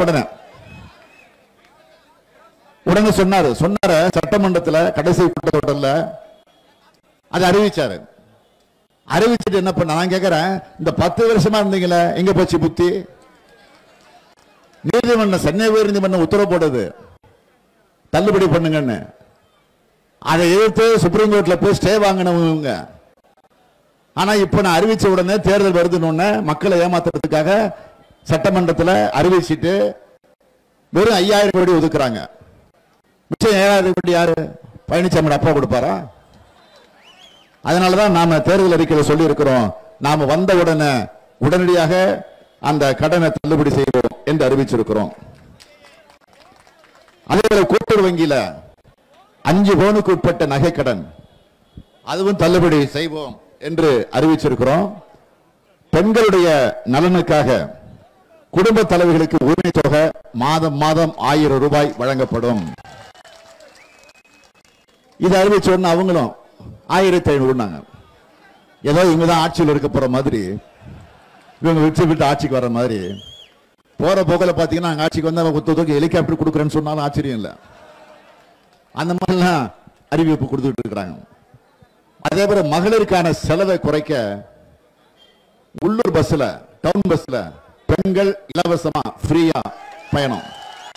உடனே சொன்னாரு. சட்டமன்றத்தில் கடைசி கூட்டத்தொடர்ல அதை அறிவிச்சாரு. அறிவிச்சுட்டு என்ன பண்ண, நான் கேட்கிறேன், இந்த 10 வருஷமா இருந்தீங்களே எங்க போச்சு புத்தி? நீதிமன்றம், சென்னை உயர் நீதிமன்றம் உத்தரவு போடுது தள்ளுபடி பண்ணுங்கன்னு. அதை எதிர்த்து சுப்ரீம் கோர்ட்ல போய் ஸ்டே வாங்கினவங்க. ஆனா இப்ப நான் அறிவிச்ச உடனே தேர்தல் வருதுன்னு மக்களை ஏமாத்துறதுக்காக சட்டமன்றத்தில் அறிவிச்சிட்டு வெறும் 5000 கோடி ஒதுக்குறாங்க. மிச்சம் 7000 கோடி யாரு? பழனிசாமி அப்பா கொடுப்பாரா? அதனாலதான் நாம தேர்தல் அறிக்கையில் சொல்லி இருக்கிறோம், நாம வந்த உடனே உடனடியாக அந்த கடனை தள்ளுபடி செய்வோம் என்று அறிவிச்சிருக்கிறோம். அதே கூட்டுறவு வங்கியில 5 பவுனுக்கு உட்பட்ட நகை கடன் அதுவும் தள்ளுபடி செய்வோம் என்று அறிவிச்சிருக்கிறோம். பெண்களுடைய நலனுக்காக குடும்ப தலைவர்களுக்கு உரிமை தொகை மாதம் 1000 ரூபாய் வழங்கப்படும். இது அறிவிச்ச உடனே அவங்களும் 1500. ஏதோ இவங்கதான் ஆட்சியில் இருக்க போற மாதிரி, இவங்க விட்டு ஆட்சிக்கு வர்ற மாதிரி. போற போக்கில் பாத்தீங்கன்னா ஆட்சிக்கு வந்து ஒருத்தருக்கு ஹெலிகாப்டர் கொடுக்குறேன்னு சொன்னாலும் ஆச்சரியம் இல்லை. அந்த மாதிரிலாம் அறிவிப்பு கொடுத்துட்டு இருக்கிறாங்க. அதே போல மகளிருக்கான செலவை குறைக்க உள்ளூர் பஸ்ல, டவுன் பஸ்ல பெண்கள் இலவசமா ஃப்ரீயா பயணம்.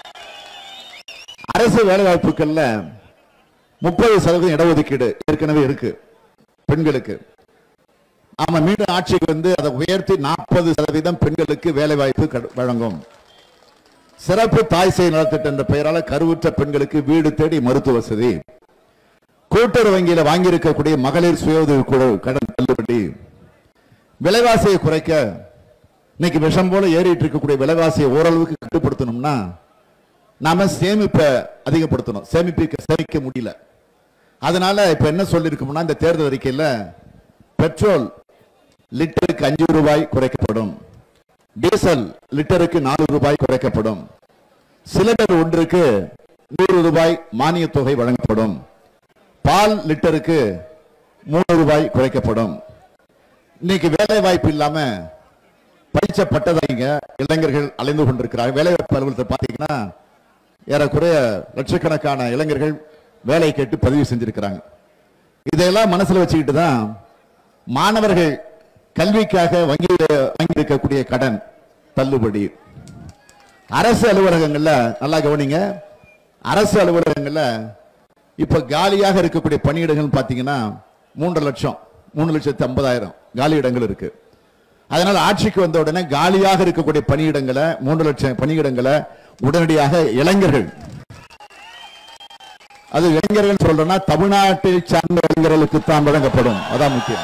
அரசு வேலை வாய்ப்புகள்ல 30% இடஒதுக்கீடு ஏற்கனவே இருக்கு பெண்களுக்கு. நாம மீண்டும் ஆட்சிக்கு வந்து அதை உயர்த்தி 40% பெண்களுக்கு வேலை வாய்ப்பு வழங்கும். சிறப்பு தாய் சேய் நலத்திட்டம் என்ற பெயரால கருவுற்ற பெண்களுக்கு வீடு தேடி மருத்துவ வசதி. கூட்டுறவு வங்கியில வாங்கியிருக்கக்கூடிய மகளிர் சுய உதவி குழு கடன் தள்ளுபடி. விலைவாசியை குறைக்க, இன்னைக்கு விஷம் போல ஏறிட்டு இருக்கக்கூடிய விலைவாசியை ஓரளவுக்கு கட்டுப்படுத்தணும்னா நாம சேமிப்பை அதிகப்படுத்தணும். சேமிக்க முடியல. அதனால இப்ப என்ன சொல்லிருக்கோம்னா, இந்த தேர்தல் அறிக்கையில பெட்ரோல் லிட்டருக்கு 5 ரூபாய் குறைக்கப்படும், டீசல் லிட்டருக்கு 4 ரூபாய் குறைக்கப்படும், சிலிண்டர் ஒன்றுக்கு 100 ரூபாய் மானிய தொகை வழங்கப்படும், பால் லிட்டருக்கு 3 ரூபாய் குறைக்கப்படும். இன்னைக்கு வேலை வாய்ப்பு இல்லாம படிச்ச பட்டதாரிங்க இளைஞர்கள் அலைந்து கொண்டிருக்கிறார்கள். வேலை வாய்ப்பு அலுவலகத்தை பார்த்தீங்கன்னா ஏறக்குறைய லட்சக்கணக்கான இளைஞர்கள் வேலை கேட்டு பதிவு செஞ்சிருக்கிறாங்க. இதையெல்லாம் மனசுல வச்சுக்கிட்டு தான் மாணவர்கள் கல்விக்காக வாங்கியிருக்கக்கூடிய கடன் தள்ளுபடி. அரசு அலுவலகங்கள்ல நல்லா கவனிங்க, அரசு அலுவலகங்கள்ல இப்ப காலியாக இருக்கக்கூடிய பணியிடங்கள் பாத்தீங்கன்னா 3 லட்சம் 3,50,000 காலி இடங்கள் இருக்கு. அதனால ஆட்சிக்கு வந்த உடனே காலியாக இருக்கக்கூடிய பணியிடங்களை 3 லட்சம் பணியிடங்களை உடனடியாக இளைஞர்கள், அது இளைஞர்கள் சொல்றேன்னா தமிழ்நாட்டை சார்ந்த இளைஞர்களுக்கு தான் வழங்கப்படும். அதான் முக்கியம்.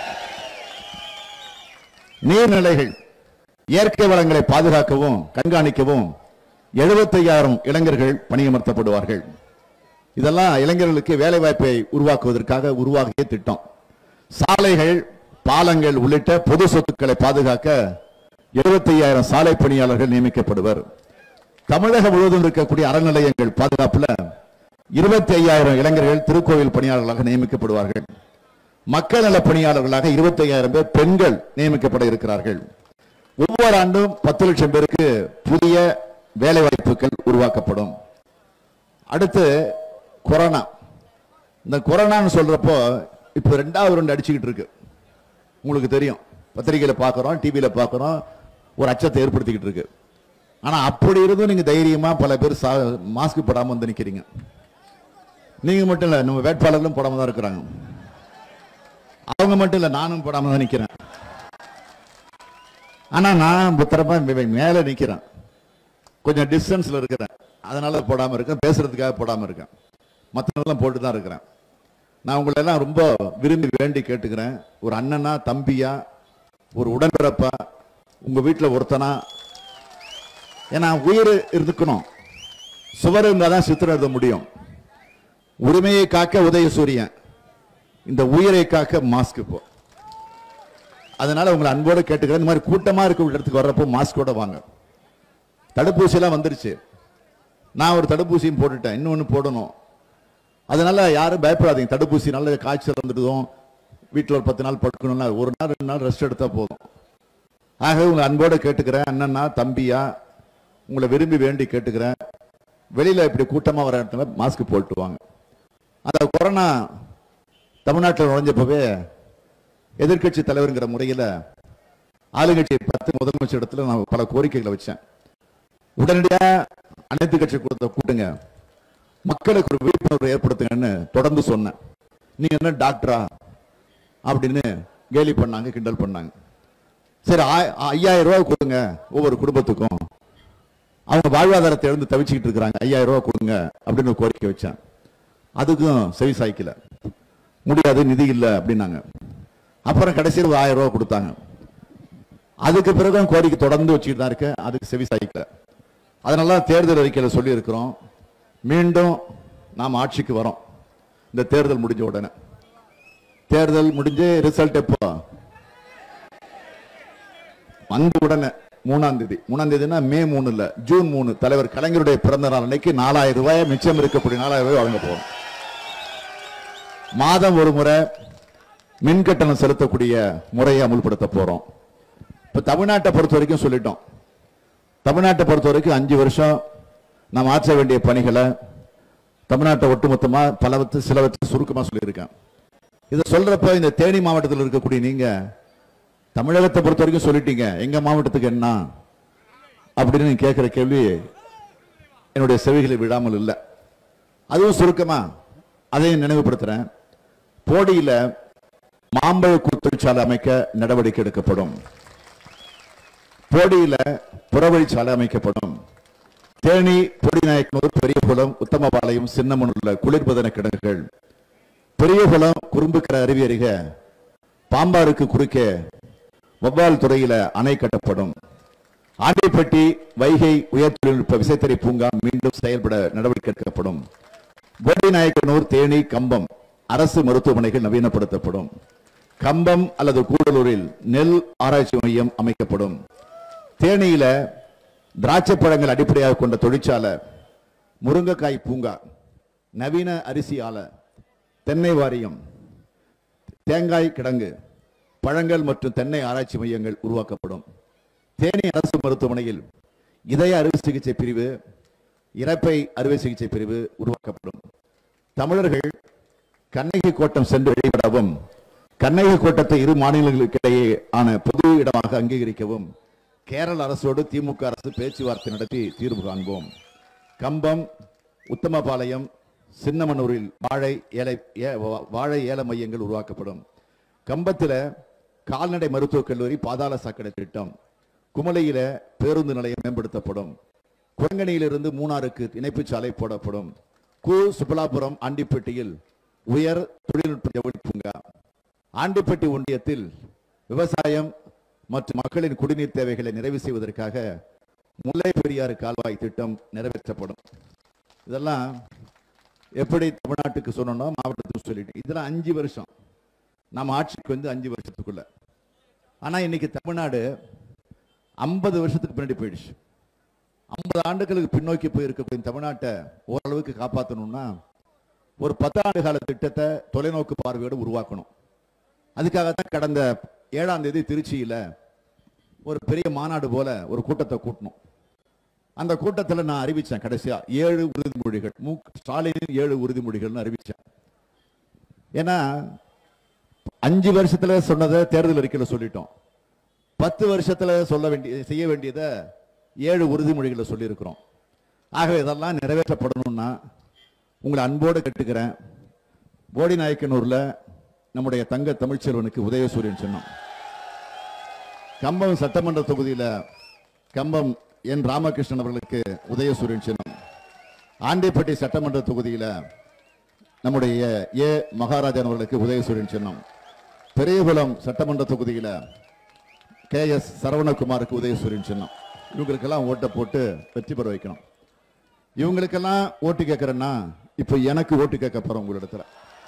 நீர்நிலைகள், இயற்கை வளங்களை பாதுகாக்கவும் கண்காணிக்கவும் 75,000 இளைஞர்கள் பணியமர்த்தப்படுவார்கள். இதெல்லாம் இளைஞர்களுக்கு வேலை வாய்ப்பை உருவாக்குவதற்காக உருவாகிய திட்டம். சாலைகள், பாலங்கள் உள்ளிட்ட பொது சொத்துக்களை பாதுகாக்க 75,000 சாலை பணியாளர்கள் நியமிக்கப்படுவர். தமிழகம் முழுவதும் இருக்கக்கூடிய அறநிலையங்கள் பாதுகாப்புல 25,000 இளைஞர்கள் திருக்கோவில் பணியாளர்களாக நியமிக்கப்படுவார்கள். மக்கள் நல பணியாளர்களாக 25,000 பேர் பெண்கள் நியமிக்கப்பட இருக்கிறார்கள். ஒவ்வொரு ஆண்டும் 10 லட்சம் பேருக்கு புதிய வேலை வாய்ப்புகள் உருவாக்கப்படும். அடுத்து கொரோனா. இந்த கொரோனான்னு சொல்றப்போ இப்ப 2வது ரவுண்ட் அடிச்சுக்கிட்டு இருக்கு. உங்களுக்கு தெரியும், பத்திரிகையில பார்க்கிறோம், டிவியில பார்க்கிறோம், ஒரு அச்சத்தை ஏற்படுத்திக்கிட்டு இருக்கு. ஆனா அப்படி இருந்தும் நீங்க தைரியமா பல பேர் மாஸ்க் போடாம வந்து நிக்கிறீங்க. நீங்க மட்டும் இல்ல, நம்ம வேட்பாளர்களும் போடாம தான் இருக்கிறாங்க. அவங்க மட்டும் இல்ல, நானும் போடாம தான் நிக்கிறேன். ஆனா நான் புத்திரமா மேல நிக்கிறேன், கொஞ்சம் டிஸ்டன்ஸ்ல இருக்கிறேன். அதனால போடாம இருக்கேன், பேசுறதுக்காக போடாம இருக்கேன். மற்றவங்களாம் போட்டு தான் இருக்கிறேன். நான் உங்களை எல்லாம் ரொம்ப விரும்பி வேண்டி கேட்டுக்கிறேன். ஒரு அண்ணனா, தம்பியா, ஒரு உடன்பிறப்பா, உங்க வீட்டில் ஒருத்தனா, ஏன்னா உயிர் இருக்கணும். சுவர் இருந்தாதான் சித்திரம் எழுத முடியும். உரிமையை காக்க உதயசூரியன், இந்த உயிரை காக்க மாஸ்க். இப்போ அதனால உங்களை அன்போடு கேட்டுக்கிறேன், இந்த மாதிரி கூட்டமா இருக்க இடத்துக்கு வர்றப்போ மாஸ்கோட வாங்க. தடுப்பூசி எல்லாம் வந்துருச்சு. நான் ஒரு தடுப்பூசியும் போட்டுட்டேன், இன்னொன்னு போடணும். அதனால யாரும் பயப்படாதீங்க. தடுப்பூசி நல்ல காய்ச்சல் வந்துடுவோம், வீட்டில் ஒரு 10 நாள் படுக்கணும்னா 1 நாள் 2 நாள் ரெஸ்ட் எடுத்தா போதும். ஆகவே உங்களை அன்போடு கேட்டுக்கிறேன், அண்ணனா தம்பியா உங்களை விரும்பி வேண்டி கேட்டுக்கிறேன். வெளியில இப்படி கூட்டமா வர இடத்துல மாஸ்க் போட்டு வாங்க. அந்த கொரோனா தமிழ்நாட்டில் நுழைஞ்சப்பவே எதிர்கட்சி தலைவர்ங்கிற முறையில் ஆளுங்கட்சியை பார்த்து முதலமைச்சர் இடத்துல நான் பல கோரிக்கைகளை வச்சேன். உடனடியாக அனைத்து கட்சி கூட்டுங்க, மக்களுக்கு ஒரு விழிப்புணர்வு ஏற்படுத்துங்கன்னு தொடர்ந்து சொன்னேன். நீங்க என்ன டாக்டரா அப்படின்னு கேலி பண்ணாங்க, கிண்டல் பண்ணாங்க. சரி 5,000 ரூபாய் கொடுங்க ஒவ்வொரு குடும்பத்துக்கும், அவங்க வாழ்வாதாரத்தை எழுந்து தவிச்சுக்கிட்டு இருக்கிறாங்க, 5,000 ரூபாய் கொடுங்க அப்படின்னு கோரிக்கை வச்சேன். அதுக்கும் செவி சாய்க்கல, முடியாது, நிதி இல்லை அப்படின்னாங்க. அப்புறம் கடைசியில் 1,000 ரூபாய் கொடுத்தாங்க. அதுக்கு பிறகு கோரிக்கை தொடர்ந்து வச்சுக்கிட்டு தான் இருக்கு, அதுக்கு செவி சாய்க்கல. அதனால தேர்தல் அறிக்கையில் சொல்லி இருக்கிறோம், மீண்டும் நாம் ஆட்சிக்கு வரோம். இந்த தேர்தல் முடிஞ்ச உடனே, தேர்தல் முடிஞ்சு ரிசல்ட் எப்போ வந்த உடனே 3ஆம் தேதி, 3ஆம் தேதினா மே 3 இல்ல, ஜூன் 3 தலைவர் கலைஞருடைய பிறந்த நாள் அன்னைக்கு 4,000 ரூபாய் மிச்சம் இருக்கக்கூடிய 4,000 ரூபாய் வழங்க போறோம். மாதம் ஒரு முறை மின் கட்டணம் செலுத்தக்கூடிய முறையை அமுல்படுத்த போறோம். இப்ப தமிழ்நாட்டை பொறுத்த வரைக்கும் சொல்லிட்டோம். தமிழ்நாட்டை பொறுத்த வரைக்கும் 5 வருஷம் நாம் ஆற்ற வேண்டிய பணிகளை தமிழ்நாட்டை ஒட்டுமொத்தமா சிலவற்றை சுருக்கமா சொல்லியிருக்கேன். இதை சொல்றப்ப இந்த தேனி மாவட்டத்தில் இருக்கக்கூடிய நீங்க தமிழகத்தை பொறுத்த வரைக்கும் சொல்லிட்டீங்க, எங்க மாவட்டத்துக்கு என்ன அப்படின்னு கேட்கிற கேள்வி என்னுடைய செவிகளை விடாமல் இல்லை. அதுவும் சுருக்கமா அதையும் நினைவுபடுத்துறேன். போடியில மாம்பழ தொழிற்சாலை அமைக்க நடவடிக்கை எடுக்கப்படும். போடியில புறவழிச்சாலை அமைக்கப்படும். தேனி, பொடிநாயக்கனூர், பெரியகுளம், உத்தமபாளையம், சின்னமனூர்ல குளிர்பதன கிடங்குகள், பெரியகுளம் குறும்புக்கரை அருவி அருகே பாம்பாருக்கு குறுக்கே வவ்வால் துறையில அணை கட்டப்படும். ஆண்டிப்பட்டி வைகை உயர் தொழில்நுட்ப விசைத்தறி பூங்கா மீண்டும் செயல்பட நடவடிக்கை எடுக்கப்படும். பொடிநாயக்கனூர், தேனி, கம்பம் அரசு மருத்துவமனைகள் நவீனப்படுத்தப்படும். கம்பம் அல்லது கூடலூரில் நெல் ஆராய்ச்சி மையம் அமைக்கப்படும். தேனியில திராட்சை பழங்கள் அடிப்படையாக கொண்ட தொழிற்சாலை, முருங்கைக்காய் பூங்கா, நவீன அரிசி ஆலை, தென்னை வாரியம், தேங்காய் கிடங்கு, பழங்கள் மற்றும் தென்னை ஆராய்ச்சி மையங்கள் உருவாக்கப்படும். தேனி அரசு மருத்துவமனையில் இதய அறுவை சிகிச்சை பிரிவு, இரைப்பை அறுவை சிகிச்சை பிரிவு உருவாக்கப்படும். தமிழர்கள் கண்ணகி கோட்டம் சென்று வழிபடவும், கண்ணகி கோட்டத்தை இரு மாநிலங்களுக்கிடையே ஆன பொது இடமாக அங்கீகரிக்கவும் கேரள அரசோடு திமுக அரசு பேச்சுவார்த்தை நடத்தி தீர்வு காண்போம். கம்பம், உத்தமபாளையம், சின்னமனூரில் வாழை ஏல மையங்கள் உருவாக்கப்படும். கம்பத்தில் கால்நடை மருத்துவக் கல்லூரி பாதாள சாக்கடை திட்டம். குமளையில பேருந்து நிலையம் மேம்படுத்தப்படும். குரங்கணியிலிருந்து மூணாருக்கு இணைப்பு சாலை போடப்படும். சுப்பலாபுரம் ஆண்டிப்பட்டியில் உயர் தொழில்நுட்ப ஜவுளி பூங்கா. ஆண்டிப்பட்டி ஒன்றியத்தில் விவசாயம் மற்றும் மக்களின் குடிநீர் தேவைகளை நிறைவு செய்வதற்காக முல்லை பெரியாறு கால்வாய் திட்டம் நிறைவேற்றப்படும். இதெல்லாம் எப்படி தமிழ்நாட்டுக்கு சொன்னோம், மாவட்டத்துக்கு சொல்லிட்டு இதெல்லாம் 5 வருஷம் நம்ம ஆட்சிக்கு வந்து 5 வருஷத்துக்குள்ள. ஆனா இன்னைக்கு தமிழ்நாடு 50 வருஷத்துக்கு பின்னாடி போயிடுச்சு. 50 ஆண்டுகளுக்கு பின்னோக்கி போயிருக்கக்கூடிய தமிழ்நாட்டை ஓரளவுக்கு காப்பாற்றணும்னா ஒரு 10 ஆண்டு கால திட்டத்தை தொலைநோக்கு பார்வையோடு உருவாக்கணும். அதுக்காகத்தான் கடந்த 7ஆம் தேதி திருச்சியில ஒரு பெரிய மாநாடு போல ஒரு கூட்டத்தை கூட்டணும். அந்த கூட்டத்தில் நான் அறிவிச்சேன், கடைசியா 7 உறுதிமொழிகள், ஸ்டாலினின் 7 உறுதிமொழிகள்னு அறிவிச்சேன். ஏன்னா 5 வருஷத்துல சொன்னதை தேர்தல் அறிக்கையில் சொல்லிட்டோம். 10 வருஷத்துல செய்ய வேண்டியதை 7 உறுதிமொழிகளை சொல்லியிருக்கிறோம். ஆகவே இதெல்லாம் நிறைவேற்றப்படணும்னா உங்களை அன்போடு கேட்டுக்கிறேன். போடி நாயக்கனூர்ல நம்முடைய தங்க தமிழ்ச்செல்வனுக்கு உதயசூரியன் சின்னம். கம்பம் சட்டமன்ற தொகுதியில கம்பம் என் ராமகிருஷ்ணன் அவர்களுக்கு உதயசூரியன் சின்னம். ஆண்டிப்பட்டி சட்டமன்ற தொகுதியில நம்முடைய ஏ மகாராஜன் அவர்களுக்கு உதயசூரியன் சின்னம். பெரியகுளம் சட்டமன்ற தொகுதியில KS சரவணகுமாருக்கு உதயசூரியன் சின்னம். இவங்களுக்கெல்லாம் ஓட்டை போட்டு வெற்றி பெற வைக்கணும். இவங்களுக்கெல்லாம் ஓட்டு கேட்கிறேன்னா இப்ப எனக்கு ஓட்டு கேட்க போறோம் உங்களிடத்துல.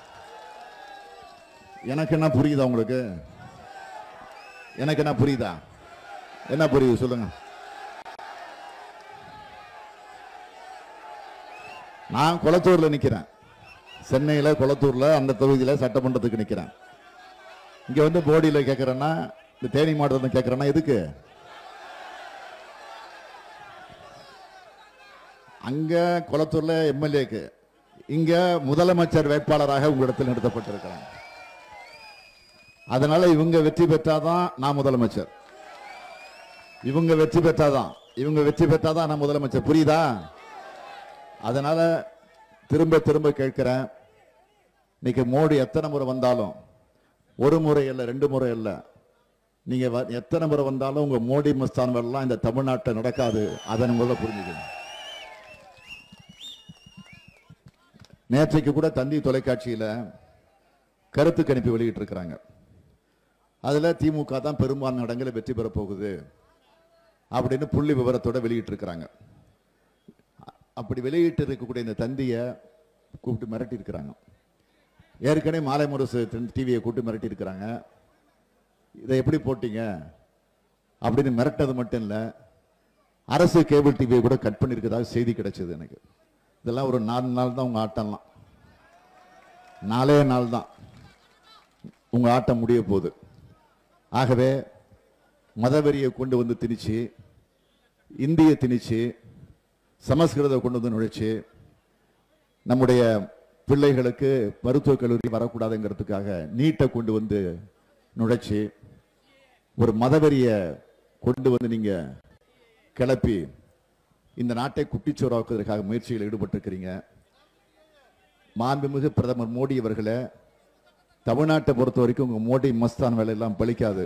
எனக்கு என்ன புரியுதா உங்களுக்கு? எனக்கு என்ன புரியுதா? என்ன புரியுது சொல்லுங்க. நான் கொளத்தூர்ல நிக்கிறேன், சென்னையில கொளத்தூர்ல அந்த தொகுதியில சட்டமன்றத்துக்கு நிக்கிறேன். இங்க வந்து போடியில கேட்கிறேன்னா, இந்த தேனி மாவட்டத்தில் கேட்கிறேன்னா எதுக்கு? அங்க கொளத்தூர்ல MLAக்கு, இங்க முதலமைச்சர் வேட்பாளராக உங்களிடத்தில் நிறுத்தப்பட்டிருக்கிறாங்க. அதனால இவங்க வெற்றி பெற்றாதான் நான் முதலமைச்சர், இவங்க வெற்றி பெற்றாதான் நான் முதலமைச்சர். புரியுதா? அதனால திரும்ப திரும்ப கேட்கிறேன், இன்னைக்கு மோடி எத்தனை முறை வந்தாலும், ஒரு முறை இல்ல 2 முறை இல்ல, நீங்க எத்தனை முறை வந்தாலும் உங்க மோடி மஸ்தான் எல்லாம் இந்த தமிழ்நாட்டை நடக்காது. அதன் முதல்ல புரிஞ்சுக்கணும். நேற்றைக்கு கூட தந்தி தொலைக்காட்சியில கருத்து கணிப்பு வெளியிட்டு இருக்கிறாங்க. அதுல திமுக தான் பெரும்பான்மை இடங்களில் வெற்றி பெற போகுது அப்படின்னு புள்ளி விவரத்தோட வெளியிட்டு இருக்கிறாங்க. அப்படி வெளியிட்டு இருக்கக்கூடிய இந்த தந்தியை கூப்பிட்டு மிரட்டி இருக்கிறாங்க. ஏற்கனவே மாலை முரசு டிவியை கூப்பிட்டு மிரட்டி இருக்கிறாங்க. இதை எப்படி போட்டீங்க அப்படின்னு மிரட்டது மட்டும் இல்ல, அரசு கேபிள் டிவியை கூட கட் பண்ணிருக்கதாக செய்தி கிடைச்சது எனக்கு. இதெல்லாம் ஒரு 4 நாள் தான் உங்க ஆட்டம்லாம், 4 நாள் தான் உங்க ஆட்டம் முடிய போகுது. ஆகவே மதவெறியை கொண்டு வந்து திணிச்சு, இந்திய திணிச்சு, சமஸ்கிருத கொண்டு வந்து நுழைச்சு, நம்முடைய பிள்ளைகளுக்கு மருத்துவக் கல்லூரி வரக்கூடாதுங்கிறதுக்காக நீட்டை கொண்டு வந்து நுழைச்சு, ஒரு மதவெறியை கொண்டு வந்து நீங்க கிளப்பி இந்த நாட்டை குட்டிச்சோறாக்குவதற்காக முயற்சியில் ஈடுபட்டிருக்கிறீங்க. மாண்புமிகு பிரதமர் மோடி அவர்களே, தமிழ்நாட்டை பொறுத்த வரைக்கும் உங்க மோடி மஸ்தான் வேலை எல்லாம் பலிக்காது.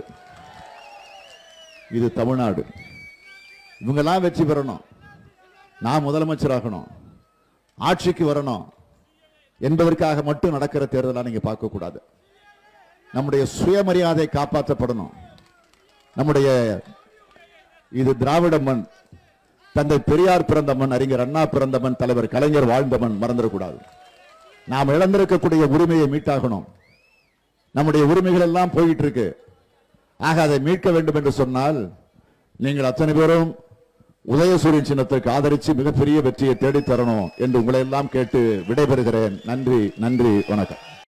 இது தமிழ்நாடு. இவங்கெல்லாம் வெற்றி பெறணும், நான் முதலமைச்சராகணும், ஆட்சிக்கு வரணும் என்பதற்காக மட்டும் நடக்கிற தேர்தலாக நீங்க பார்க்க கூடாது. நம்முடைய சுயமரியாதை காப்பாற்றப்படணும். நம்முடைய இது திராவிட மண், தந்தை பெரியார் பிறந்த மண், அறிஞர் அண்ணா பிறந்த மண், தலைவர் கலைஞர் வாழ்ந்த மண். மறந்துடக்கூடாது. நாம் இழந்திருக்கக்கூடிய உரிமையை மீட்டாகணும். நம்முடைய உரிமைகள் எல்லாம் போயிட்டு இருக்கு. ஆக அதை மீட்க வேண்டும் என்று சொன்னால் நீங்கள் அத்தனை பேரும் உதயசூரியன் சின்னத்திற்கு ஆதரித்து மிகப்பெரிய வெற்றியை தேடித்தரணும் என்று உங்களை எல்லாம் கேட்டு விடைபெறுகிறேன். நன்றி, நன்றி, வணக்கம்.